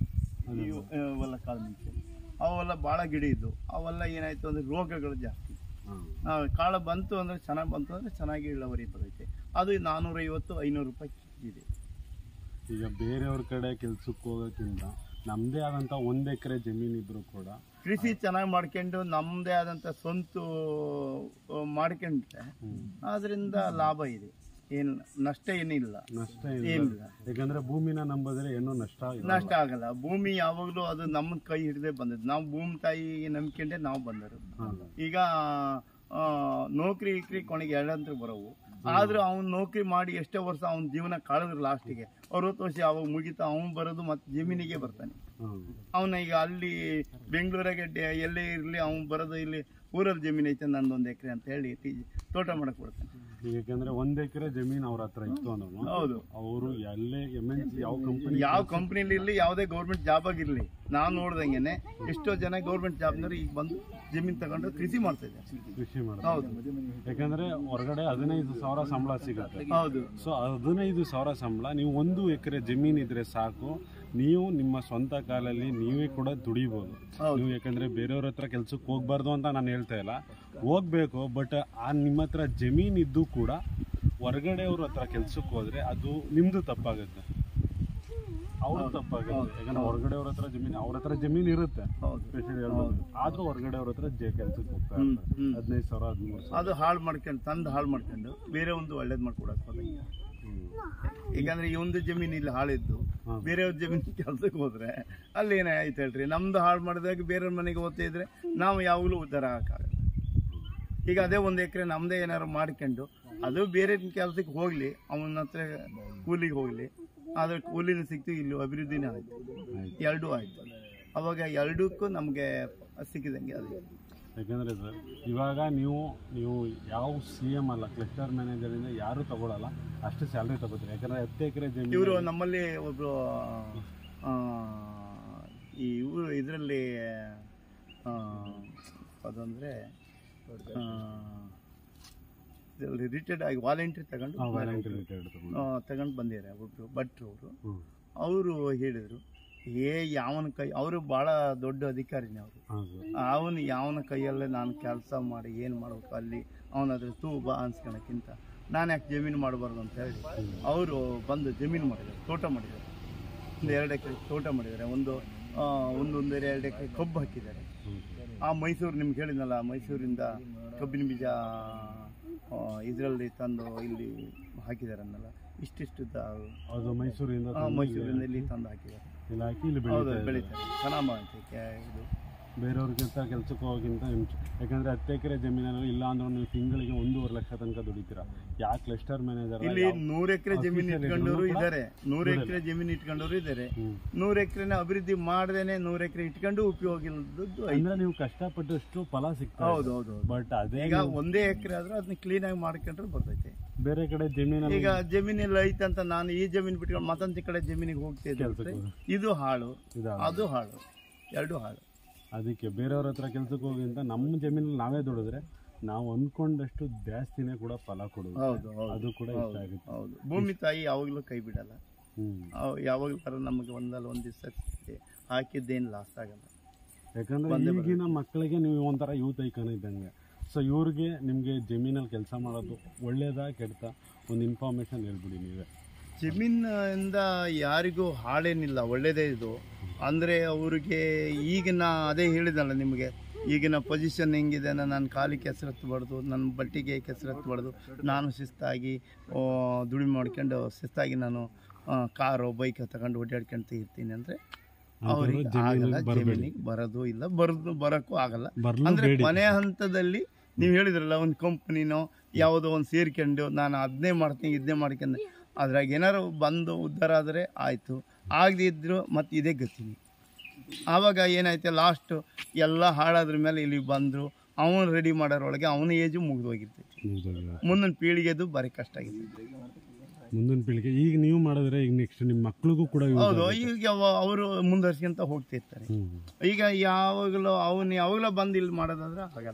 ಇವೆಲ್ಲ ಕಾಳು ಮೆಣಸು. ಅವೆಲ್ಲ ಭಾಳ ಗಿಡ ಇದ್ದು ಅವೆಲ್ಲ ಏನಾಯ್ತು ಅಂದ್ರೆ ರೋಗಗಳು ಜಾಸ್ತಿ. ಕಾಳು ಬಂತು ಅಂದ್ರೆ ಚೆನ್ನಾಗಿ ಬಂತು ಅಂದ್ರೆ ಚೆನ್ನಾಗಿ ಇಳುವರಿ ಬರುತ್ತೆ. ಅದು ನಾನ್ನೂರೈವತ್ತು ಐನೂರು ರೂಪಾಯಿ ಇದೆ. ಈಗ ಬೇರೆಯವ್ರ ಕಡೆ ಕೆಲ್ಸಕ್ಕೆ ಹೋಗೋಕ್ಕಿಂತ ನಮ್ದೇ ಆದಂತ ಒಂದ್ ಎಕರೆ ಜಮೀನ್ ಇದ್ರು ಕೂಡ ಕೃಷಿ ಚೆನ್ನಾಗಿ ಮಾಡ್ಕೊಂಡು ನಮ್ದೇ ಆದಂತ ಸ್ವಂತ ಮಾಡ್ಕೊಂಡ್ರೆ ಅದರಿಂದ ಲಾಭ ಇದೆ. ಏನ್ ನಷ್ಟ ಏನಿಲ್ಲ. ನಷ್ಟ ಏನಿಲ್ಲ, ಯಾಕಂದ್ರೆ ಭೂಮಿನ ನಂಬಿದ್ರೆ ಏನೋ ನಷ್ಟ ನಷ್ಟ ಆಗಲ್ಲ. ಭೂಮಿ ಯಾವಾಗಲೂ ಅದು ನಮ್ಮ ಕೈ ಹಿಡಿದೇ ಬಂದದ್ದು. ನಾವು ಭೂಮಿ ತಾಯಿ ನಂಬಿಕೊಂಡೆ ನಾವು ಬಂದರು. ಈಗ ನೌಕರಿ ಇಕ್ರಿ ಕೊನೆಗೆ ಎರಡಂತ್ರ ಬರೋವು. ಆದ್ರೆ ಅವ್ನು ನೌಕರಿ ಮಾಡಿ ಎಷ್ಟೋ ವರ್ಷ ಅವ್ನ ಜೀವನ ಕಳೆದ್ರು ಲಾಸ್ಟಿಗೆ ಅರವತ್ತು ವರ್ಷ ಅವಾಗ ಮುಗಿತಾ ಅವ್ನು ಬರೋದು ಮತ್ತೆ ಜಮೀನಿಗೆ ಬರ್ತಾನೆ. ಅವನ ಈಗ ಅಲ್ಲಿ ಬೆಂಗಳೂರಾಗೆ ಎಲ್ಲೇ ಇರಲಿ ಅವ್ನು ಬರೋದು ಇಲ್ಲಿ ಊರಲ್ಲಿ ಜಮೀನು ಐತೆ ನಂದೊಂದು ಎಕರೆ ಅಂತ ಹೇಳಿ ತೋಟ ಮಾಡಕ್ ಕೊಡ್ತಾನೆ. ಯಾಕಂದ್ರೆ ಒಂದ್ ಎಕರೆ ಜಮೀನ್ ಅವ್ರ ಹತ್ರ ಇತ್ತು ಅನ್ನೋದು. ಹೌದು ಅವರು ಎಲ್ಲೇ ಎಮ್ ಎನ್ ಸಿ ಯಾವ ಕಂಪನಿ ಯಾವ ಕಂಪ್ನಿಲಿ ಇರ್ಲಿ, ಯಾವುದೇ ಗೌರ್ಮೆಂಟ್ ಜಾಬ್ ಆಗಿರ್ಲಿ, ನಾವು ನೋಡ್ದಂಗೆನೆ ಎಷ್ಟೋ ಜನ ಗೌರ್ಮೆಂಟ್ ಜಾಬ್ನವ್ರು ಈಗ ಬಂದು ಜಮೀನ್ ತಗೊಂಡು ಕೃಷಿ ಮಾಡ್ತಾ ಇದ್ದಾರೆ. ಕೃಷಿ ಮಾಡ್ತಾರೆ. ಹೌದು, ಯಾಕಂದ್ರೆ ಹೊರಗಡೆ ಹದಿನೈದು ಸಾವಿರ ಸಂಬಳ ಸಿಗುತ್ತೆ. ಹೌದು. ಸೊ ಹದಿನೈದು ಸಾವಿರ ಸಂಬಳ ನೀವು ಒಂದು ಎಕರೆ ಜಮೀನ್ ಇದ್ರೆ ಸಾಕು, ನೀವು ನಿಮ್ಮ ಸ್ವಂತ ಕಾಲಲ್ಲಿ ನೀವೇ ಕೂಡ ದುಡಿಬಹುದು ನೀವು. ಯಾಕಂದ್ರೆ ಬೇರೆಯವ್ರ ಹತ್ರ ಕೆಲ್ಸಕ್ಕೆ ಹೋಗ್ಬಾರ್ದು ಅಂತ ನಾನು ಹೇಳ್ತಾ ಇಲ್ಲ, ಹೋಗ್ಬೇಕು. ಬಟ್ ಆ ನಿಮ್ಮ ಹತ್ರ ಜಮೀನ್ ಇದ್ದು ಕೂಡ ಹೊರಗಡೆ ಅವ್ರ ಹತ್ರ ಕೆಲ್ಸಕ್ಕೆ ಹೋದ್ರೆ ಅದು ನಿಮ್ದು ತಪ್ಪಾಗುತ್ತೆ, ಅವ್ರು ತಪ್ಪಾಗುತ್ತೆ. ಯಾಕಂದ್ರೆ ಹೊರಗಡೆ ಅವ್ರ ಹತ್ರ ಜಮೀನ್ ಅವ್ರ ಹತ್ರ ಜಮೀನ್ ಇರುತ್ತೆ, ಆದ್ರೂ ಹೊರಗಡೆ ಅವ್ರ ಹತ್ರ ಕೆಲ್ಸಕ್ಕೆ ಹೋಗ್ತಾರೆ. ಹದಿನೈದು ಸಾವಿರ ಹದಿಮೂರು ಸಾವಿರ ಅದು ಹಾಳು ಮಾಡ್ಕೊಂಡು ತಂದು ಹಾಳು ಮಾಡ್ಕೊಂಡು ಬೇರೆ ಒಂದು ಒಳ್ಳೇದ್ ಮಾಡ್ಕೊಡಕ್ ಹೋದಂಗೆ. ಯಾಕಂದ್ರೆ ಈ ಒಂದು ಜಮೀನ್ ಇಲ್ಲಿ ಹಾಳಿದ್ದು ಬೇರೆಯವ್ರ ಜಮೀನ್ ಕೆಲ್ಸಕ್ಕೆ ಹೋದ್ರೆ ಅಲ್ಲಿ ಏನಾಯ್ತು ಹೇಳ್ರಿ, ನಮ್ದು ಹಾಳು ಮಾಡಿದಾಗ ಬೇರೆಯವ್ರ ಮನೆಗೆ ಓದ್ತಾ ಇದ್ರೆ ನಾವು ಯಾವಾಗಲೂ ಉದ್ಧಾರ ಆಗಕ್ಕಾಗಲ್ಲ. ಈಗ ಅದೇ ಒಂದು ಎಕರೆ ನಮ್ದೇ ಏನಾರು ಮಾಡ್ಕೊಂಡು ಅದು ಬೇರೆ ಕೆಲ್ಸಕ್ಕೆ ಹೋಗ್ಲಿ, ಅವನ ಹತ್ರ ಕೂಲಿಗೆ ಹೋಗ್ಲಿ, ಆದ್ರೆ ಕೂಲಿನ ಸಿಕ್ತು, ಇಲ್ಲಿ ಅಭಿವೃದ್ಧಿನೇ ಆಯ್ತು, ಎರಡೂ ಆಯ್ತು. ಅವಾಗ ಎರಡಕ್ಕೂ ನಮ್ಗೆ ಸಿಕ್ಕಿದಂಗೆ ಅದು. ಯಾಕಂದ್ರೆ ಸರ್ ಇವಾಗ ನೀವು ನೀವು ಯಾವ ಸಿ ಎಂ ಅಲ್ಲ, ಕ್ಲಸ್ಟರ್ ಮ್ಯಾನೇಜರ್ ಇಂದ ಯಾರು ತಗೊಳಲ್ಲ, ಅಷ್ಟು ಸ್ಯಾಲ್ರಿ ತಗೋತೀರಿ. ಯಾಕಂದ್ರೆ ಹತ್ತು ಎಕರೆ ಜಮೀನು. ಇವರು ನಮ್ಮಲ್ಲಿ ಒಬ್ರು ಈ ಇವರು ಇದರಲ್ಲಿ ಅದಂದರೆ ಇದರಲ್ಲಿ ರಿಟೈರ್ಡ್ ಆಗಿ ವಾಲಂಟ್ರಿ ತಗೊಂಡು ತಗೊಂಡು ಬಂದಿದ್ದಾರೆ ಒಬ್ಬರು ಭಟ್ರು ಅವರು ಅವರು ಹೇಳಿದರು ಏ ಯಾವನ ಕೈ ಅವರು ಭಾಳ ದೊಡ್ಡ ಅಧಿಕಾರಿನೇ ಅವರು ಅವನು ಯಾವನ ಕೈಯಲ್ಲೇ ನಾನು ಕೆಲಸ ಮಾಡಿ ಏನು ಮಾಡ್ಬೇಕು ಅಲ್ಲಿ ಅವನಾದ್ರೆ ತೂ ಬಾ ಅನ್ಸ್ಕೊಳಕ್ಕಿಂತ ನಾನು ಯಾಕೆ ಜಮೀನು ಮಾಡಬಾರ್ದು ಅಂತ ಹೇಳಿ ಅವರು ಬಂದು ಜಮೀನು ಮಾಡಿದ್ದಾರೆ, ತೋಟ ಮಾಡಿದ್ದಾರೆ. ಒಂದು ಎರಡು ಎಕರೆ ತೋಟ ಮಾಡಿದ್ದಾರೆ, ಒಂದು ಒಂದೊಂದೆರಡು ಎರಡು ಎಕರೆ ಕಬ್ಬು ಹಾಕಿದ್ದಾರೆ. ಆ ಮೈಸೂರು ನಿಮ್ಗೆ ಹೇಳಿದ್ನಲ್ಲ, ಮೈಸೂರಿಂದ ಕಬ್ಬಿನ ಬೀಜ ಇದರಲ್ಲಿ ತಂದು ಇಲ್ಲಿ ಹಾಕಿದ್ದಾರೆ ಅನ್ನಲ್ಲ, ಇಷ್ಟಿಷ್ಟು ಅದು ಮೈಸೂರಿಂದ ಮೈಸೂರಿಂದ ಇಲ್ಲಿ ತಂದು ಹಾಕಿದ್ದಾರೆ. ಹೌದು, ಬೆಳೀತಾರೆ ಚೆನ್ನಾಗಿ ಇದು ಬೇರೆಯವ್ರಿಗಿಂತ ಕೆಲಸಕ್ಕೆ ಹೋಗಿಂತ ಹಿಂಸೆ. ಯಾಕಂದ್ರೆ ಹತ್ತು ಎಕರೆ ಜಮೀನಲ್ಲಿ ಇಲ್ಲ ಅಂದ್ರೆ ನೀವು ತಿಂಗಳಿಗೆ ಒಂದೂವರೆ ಲಕ್ಷ ತನಕ ದುಡಿತೀರಾ. ಯಾ ಕ್ಲಸ್ಟರ್ ಮ್ಯಾನೇಜರ್ ಇಲ್ಲಿ ನೂರು ಎಕರೆ ಜಮೀನು ಇಟ್ಕೊಂಡವರು ಇದ್ದಾರೆ, ನೂರು ಎಕರೆ ಜಮೀನು ಇಟ್ಕೊಂಡವರು ಇದ್ದಾರೆ. ನೂರು ಎಕರೆನ ಅಭಿವೃದ್ಧಿ ಮಾಡದೇನೆ ನೂರು ಎಕರೆ ಇಟ್ಕೊಂಡು ಉಪಯೋಗ ಇಲ್ಲದ್ದು ಅಂದ್ರೆ ನೀವು ಕಷ್ಟಪಟ್ಟಷ್ಟು ಫಲ ಸಿಗ್ತದೆ. ಹೌದು ಹೌದು. ಬಟ್ ಅದೇ ಈಗ ಒಂದೇ ಎಕರೆ ಆದ್ರೂ ಅದನ್ನ ಕ್ಲೀನ್ ಆಗಿ ಮಾಡ್ಕೊಂಡ್ರೆ ಬರ್ತೈತೆ. ಬೇರೆ ಕಡೆ ಜಮೀನು ಈಗ ಜಮೀನೆಲ್ಲ ಐತಂತ ನಾನು ಈ ಜಮೀನು ಬಿಟ್ಕೊಂಡು ಮತ್ತೊಂದು ಕಡೆ ಜಮೀನಿಗೆ ಹೋಗ್ತಿದ್ದೆ, ಇದು ಹಾಳು ಅದು ಹಾಳು, ಎರಡು ಹಾಳು. ಅದಕ್ಕೆ ಬೇರೆಯವ್ರ ಹತ್ರ ಕೆಲ್ಸಕ್ಕೆ ಹೋಗಿ ಅಂತ ನಮ್ಮ ಜಮೀನಲ್ಲಿ ನಾವೇ ದುಡಿದ್ರೆ ನಾವು ಅಂದ್ಕೊಂಡಷ್ಟು ಜಾಸ್ತಿನೇ ಕೂಡ ಫಲ ಕೊಡೋದು. ಹೌದು, ಅದು ಕೂಡ ಇಷ್ಟ ಆಗುತ್ತೆ. ಹೌದು, ಭೂಮಿ ತಾಯಿ ಯಾವಾಗಲೂ ಕೈ ಬಿಡಲ್ಲ. ಯಾವಾಗಲೂ ನಮಗೆ ಒಂದಲ್ಲ ಒಂದು ದಿವಸ ಹಾಕಿದ್ದೇನು ಲಾಸ್ ಆಗಲ್ಲ. ಯಾಕಂದ್ರೆ ಈಗಿನ ಮಕ್ಕಳಿಗೆ ನೀವು ಒಂಥರ ಯೂತ್ ಐಕಾನ್ ಇದ್ದಂಗೆ. ಸೊ ಇವ್ರಿಗೆ ನಿಮಗೆ ಜಮೀನಲ್ಲಿ ಕೆಲಸ ಮಾಡೋದು ಒಳ್ಳೇದಾ ಕೆಡ್ತಾ ಒಂದು ಇನ್ಫಾರ್ಮೇಶನ್ ಹೇಳ್ಬಿಡಿ ನೀವೇ. ಜಮೀನಿಂದ ಯಾರಿಗೂ ಹಾಳೇನಿಲ್ಲ, ಒಳ್ಳೇದೇ ಇದು. ಅಂದರೆ ಅವ್ರಿಗೆ ಈಗಿನ ಅದೇ ಹೇಳಿದಲ್ಲ ನಿಮಗೆ, ಈಗಿನ ಪೊಸಿಷನ್ ಹೆಂಗಿದೆ, ನಾನು ಕಾಲಿಗೆ ಕೆಸರತ್ತಬಾರ್ದು, ನನ್ನ ಬಟ್ಟಿಗೆ ಕೆಸರತ್ತಬಾರ್ದು, ನಾನು ಶಿಸ್ತಾಗಿ ದುಡಿಮೆ ಮಾಡ್ಕೊಂಡು ಶಿಸ್ತಾಗಿ ನಾನು ಕಾರು ಬೈಕ್ ತಗೊಂಡು ಓಡಾಡ್ಕೊಂತ ಇರ್ತೀನಿ ಅಂದರೆ ಅವ್ರಿಗೆ ಆಗಲ್ಲ. ಜಮೀನಿಗೆ ಬರೋದು ಇಲ್ಲ, ಬರೋದು ಬರೋಕ್ಕೂ ಆಗಲ್ಲ. ಅಂದರೆ ಮನೆ ಹಂತದಲ್ಲಿ ನೀವು ಹೇಳಿದ್ರಲ್ಲ, ಒಂದು ಕಂಪ್ನಿನೋ ಯಾವುದೋ ಒಂದು ಸೇರ್ಕೊಂಡು ನಾನು ಅದನ್ನೇ ಮಾಡ್ತೀನಿ ಇದನ್ನೇ ಮಾಡ್ಕೊಂಡು ಅದ್ರಾಗ ಏನಾರು ಬಂದು ಉದ್ಧಾರ ಆದರೆ ಆಯಿತು, ಆಗದೇ ಇದ್ದರೂ ಮತ್ತು ಇದೇ ಗತಿನಿ. ಆವಾಗ ಏನಾಯ್ತು, ಲಾಸ್ಟು ಎಲ್ಲ ಹಾಳಾದ್ರ ಮೇಲೆ ಇಲ್ಲಿ ಬಂದರು, ಅವನು ರೆಡಿ ಮಾಡೋರೊಳಗೆ ಅವನ ಏಜು ಮುಗಿದು ಹೋಗಿರ್ತೈತಿ. ಮುಂದಿನ ಪೀಳಿಗೆದು ಭಾರಿ ಕಷ್ಟ ಆಗಿರ್ತೈತಿ. ಮುಂದಿನ ಪೀಳಿಗೆ ಈಗ ನೀವು ಮಾಡಿದ್ರೆ ಈಗ ನೆಕ್ಸ್ಟ್ ನಿಮ್ಮ ಮಕ್ಳಿಗೂ ಕೂಡ ಹೌದು, ಈಗ ಅವರು ಮುಂದುವರ್ಸ್ಕೊಂತ ಹೋಗ್ತಿರ್ತಾರೆ. ಈಗ ಯಾವಾಗಲೂ ಅವನು ಯಾವಾಗಲೂ ಬಂದು ಇಲ್ಲಿ ಮಾಡೋದಾದ್ರೆ ಆಗಲ್ಲ.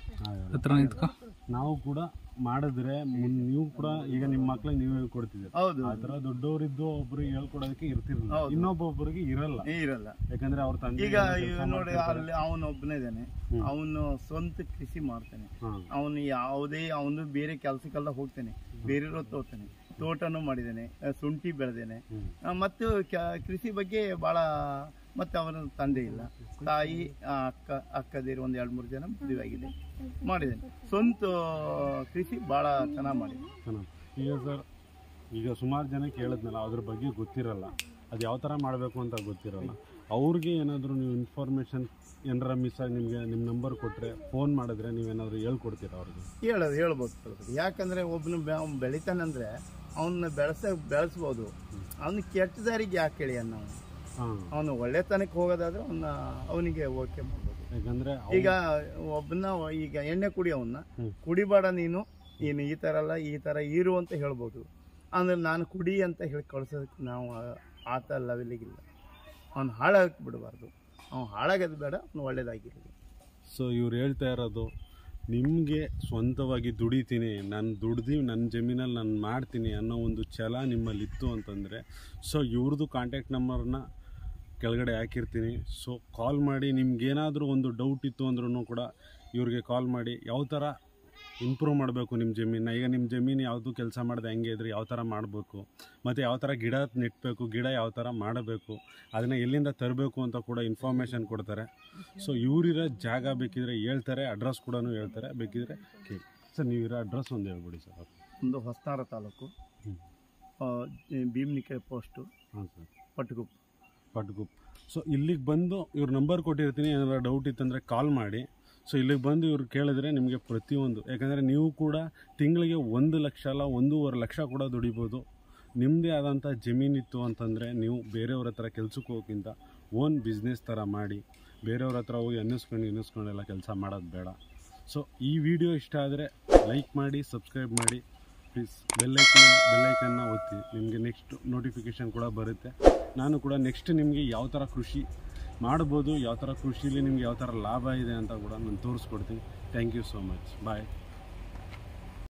ನಾವು ಕೂಡ ಮಾಡಿದ್ರೆ ನೀವು ಕೂಡ ಈಗ ನಿಮ್ಮ ಮಕ್ಳಿಗೆ ನೀವು ಹೇಳ್ಕೊಡ್ತಿದ್ದೀರಿ. ಹೌದು, ಆ ಥರ ದೊಡ್ಡವರಿದ್ದು ಒಬ್ರಿಗೆ ಹೇಳ್ಕೊಡೋದಕ್ಕೆ ಇರ್ತಿರಲಿಲ್ಲ, ಇನ್ನೊಬ್ಬೊಬ್ಬರಿಗೆ ಇರಲ್ಲ ಇರಲ್ಲ. ಯಾಕಂದ್ರೆ ಅವ್ರ ತಂದೆ ಈಗ ನೋಡಿ, ಅಲ್ಲಿ ಅವನು ಒಬ್ಬನೇ ಇದ್ದಾನೆ, ಅವನು ಸ್ವಂತ ಕೃಷಿ ಮಾಡ್ತಾನೆ. ಅವನು ಯಾವುದೇ ಅವನು ಬೇರೆ ಕೆಲಸಕ್ಕೆಲ್ಲ ಹೋಗ್ತಾನೆ, ಬೇರೆ ಹೋಗ್ತಾನೆ, ತೋಟನೂ ಮಾಡಿದ್ದಾನೆ, ಶುಂಠಿ ಬೆಳೆದೇನೆ. ಮತ್ತು ಕೃಷಿ ಬಗ್ಗೆ ಭಾಳ. ಮತ್ತು ಅವನ ತಂದೆ ಇಲ್ಲ, ತಾಯಿ ಅಕ್ಕ ಅಕ್ಕದಿರು ಒಂದು ಎರಡು ಮೂರು ಜನ ಮದುವೆ ಆಗಿದೆ, ಮಾಡಿದ್ದೇನೆ. ಸ್ವಂತ ಕೃಷಿ ಭಾಳ ಚೆನ್ನಾಗಿ ಮಾಡಿದೆ. ಈಗ ಸರ್, ಈಗ ಸುಮಾರು ಜನ ಕೇಳಿದ್ನಲ್ಲ, ಅದ್ರ ಬಗ್ಗೆ ಗೊತ್ತಿರಲ್ಲ, ಅದು ಯಾವ ಥರ ಮಾಡಬೇಕು ಅಂತ ಗೊತ್ತಿರಲ್ಲ. ಅವ್ರಿಗೆ ಏನಾದರೂ ನೀವು ಇನ್ಫಾರ್ಮೇಷನ್ ಏನಾರ ಮಿಸ್ ಆಗಿ ನಿಮಗೆ ನಿಮ್ಮ ನಂಬರ್ ಕೊಟ್ಟರೆ ಫೋನ್ ಮಾಡಿದ್ರೆ ನೀವೇನಾದರೂ ಹೇಳ್ಕೊಡ್ತೀರಾ ಅವ್ರಿಗೆ? ಹೇಳೋದು ಹೇಳ್ಬೋದು. ಯಾಕಂದರೆ ಒಬ್ಬನು ಬೆಳಿತಾನಂದರೆ ಅವನ್ನ ಬೆಳೆಸ ಬೆಳೆಸ್ಬೋದು. ಅವನು ಕೆಟ್ಟ ದಾರಿಗೆ ಯಾಕೆ ಹೇಳಿ ಅನ್ನೋ, ಅವನು ಒಳ್ಳೆತನಕ್ಕೆ ಹೋಗೋದಾದ್ರೆ ಅವನ್ನ ಅವನಿಗೆ ಓಕೆ ಮಾಡ್ಬೋದು. ಯಾಕಂದ್ರೆ ಈಗ ಒಬ್ಬನ ಈಗ ಎಣ್ಣೆ ಕುಡಿ ಅವನ್ನ ಕುಡಿಬೇಡ ನೀನು, ನೀನು ಈ ಥರ ಅಲ್ಲ ಈ ಥರ ಇರು ಅಂತ ಹೇಳ್ಬೋದು. ಅಂದರೆ ನಾನು ಕುಡಿ ಅಂತ ಹೇಳಿ ಕಳ್ಸೋದಕ್ಕೆ ನಾವು ಆತ ಲೆವೆಲಿಗಿಲ್ಲ. ಅವ್ನು ಹಾಳಾಗಕ್ಕೆ ಬಿಡಬಾರ್ದು, ಅವ್ನು ಹಾಳಾಗೋದು ಬೇಡ, ಅವ್ನು ಒಳ್ಳೇದಾಗಿರೋದು. ಸೊ ಇವ್ರು ಹೇಳ್ತಾ ಇರೋದು, ನಿಮಗೆ ಸ್ವಂತವಾಗಿ ದುಡಿತೀನಿ, ನಾನು ದುಡ್ದು ನನ್ನ ಜಮೀನಲ್ಲಿ ನಾನು ಮಾಡ್ತೀನಿ ಅನ್ನೋ ಒಂದು ಛಲ ನಿಮ್ಮಲ್ಲಿತ್ತು ಅಂತಂದರೆ, ಸೊ ಇವ್ರದ್ದು ಕಾಂಟ್ಯಾಕ್ಟ್ ನಂಬರ್ನ ಕೆಳಗಡೆ ಹಾಕಿರ್ತೀನಿ. ಸೊ ಕಾಲ್ ಮಾಡಿ, ನಿಮ್ಗೇನಾದರೂ ಒಂದು ಡೌಟ್ ಇತ್ತು ಅಂದ್ರೂ ಕೂಡ ಇವ್ರಿಗೆ ಕಾಲ್ ಮಾಡಿ ಯಾವ ಥರ ಇಂಪ್ರೂವ್ ಮಾಡಬೇಕು ನಿಮ್ಮ ಜಮೀನ. ಈಗ ನಿಮ್ಮ ಜಮೀನು ಯಾವುದು ಕೆಲಸ ಮಾಡಿದೆ ಹೆಂಗೆ ಇದ್ರೆ ಯಾವ ಥರ ಮಾಡಬೇಕು, ಮತ್ತು ಯಾವ ಥರ ಗಿಡ ನೆಟ್ಟಬೇಕು, ಗಿಡ ಯಾವ ಥರ ಮಾಡಬೇಕು, ಅದನ್ನು ಎಲ್ಲಿಂದ ತರಬೇಕು ಅಂತ ಕೂಡ ಇನ್ಫಾರ್ಮೇಷನ್ ಕೊಡ್ತಾರೆ. ಸೊ ಇವರಿರೋ ಜಾಗ ಬೇಕಿದ್ರೆ ಹೇಳ್ತಾರೆ, ಅಡ್ರೆಸ್ ಕೂಡ ಹೇಳ್ತಾರೆ, ಬೇಕಿದ್ರೆ ಕೇಳಿ. ಸರ್ ನೀವಿರೋ ಅಡ್ರೆಸ್ ಒಂದು ಹೇಳ್ಬಿಡಿ ಸರ್. ಒಂದು ಹೊಸನಗರ ತಾಲೂಕು, ಭೀಮನಿಕೆ ಪೋಸ್ಟು, ಹಾಂ ಸರ್, ಪಟ್ಗುಪ್ ಪಟ್ಗುಪ್. ಸೊ ಇಲ್ಲಿಗೆ ಬಂದು ಇವ್ರ ನಂಬರ್ ಕೊಟ್ಟಿರ್ತೀನಿ, ಏನಾದ್ರು ಡೌಟ್ ಇತ್ತಂದರೆ ಕಾಲ್ ಮಾಡಿ. ಸೊ ಇಲ್ಲಿಗೆ ಬಂದು ಇವ್ರು ಕೇಳಿದ್ರೆ ನಿಮಗೆ ಪ್ರತಿಯೊಂದು, ಯಾಕಂದರೆ ನೀವು ಕೂಡ ತಿಂಗಳಿಗೆ ಒಂದು ಲಕ್ಷ ಅಲ್ಲ ಒಂದೂವರೆ ಲಕ್ಷ ಕೂಡ ದುಡಿಬೋದು. ನಿಮ್ಮದೇ ಆದಂಥ ಜಮೀನಿತ್ತು ಅಂತಂದರೆ ನೀವು ಬೇರೆಯವ್ರ ಹತ್ರ ಕೆಲ್ಸಕ್ಕೆ ಹೋಗೋಕ್ಕಿಂತ ಓನ್ ಬಿಸ್ನೆಸ್ ಥರ ಮಾಡಿ, ಬೇರೆಯವ್ರ ಹತ್ರ ಹೋಗಿ ಅನ್ನಿಸ್ಕೊಂಡು ಅನ್ನಿಸ್ಕೊಂಡೆಲ್ಲ ಕೆಲಸ ಮಾಡೋದು ಬೇಡ. ಸೊ ಈ ವಿಡಿಯೋ ಇಷ್ಟ ಆದರೆ ಲೈಕ್ ಮಾಡಿ, ಸಬ್ಸ್ಕ್ರೈಬ್ ಮಾಡಿ ಪ್ಲೀಸ್. ಬೆಲ್ಲೈಕನ್ನ ಬೆಲ್ಲೈಕನ್ನ ಒತ್ತಿ, ನಿಮಗೆ ನೆಕ್ಸ್ಟ್ ನೋಟಿಫಿಕೇಷನ್ ಕೂಡ ಬರುತ್ತೆ. ನಾನು ಕೂಡ ನೆಕ್ಸ್ಟ್ ನಿಮಗೆ ಯಾವ ಥರ ಕೃಷಿ ಮಾಡ್ಬೋದು. ಯಾವ ಥರ ಕೃಷಿಲಿ ನಿಮ್ಗೆ ಯಾವ ಥರ ಲಾಭ ಇದೆ ಅಂತ ಕೂಡ ನಾನು ತೋರಿಸ್ಕೊಡ್ತೀನಿ. Thank you so much. Bye.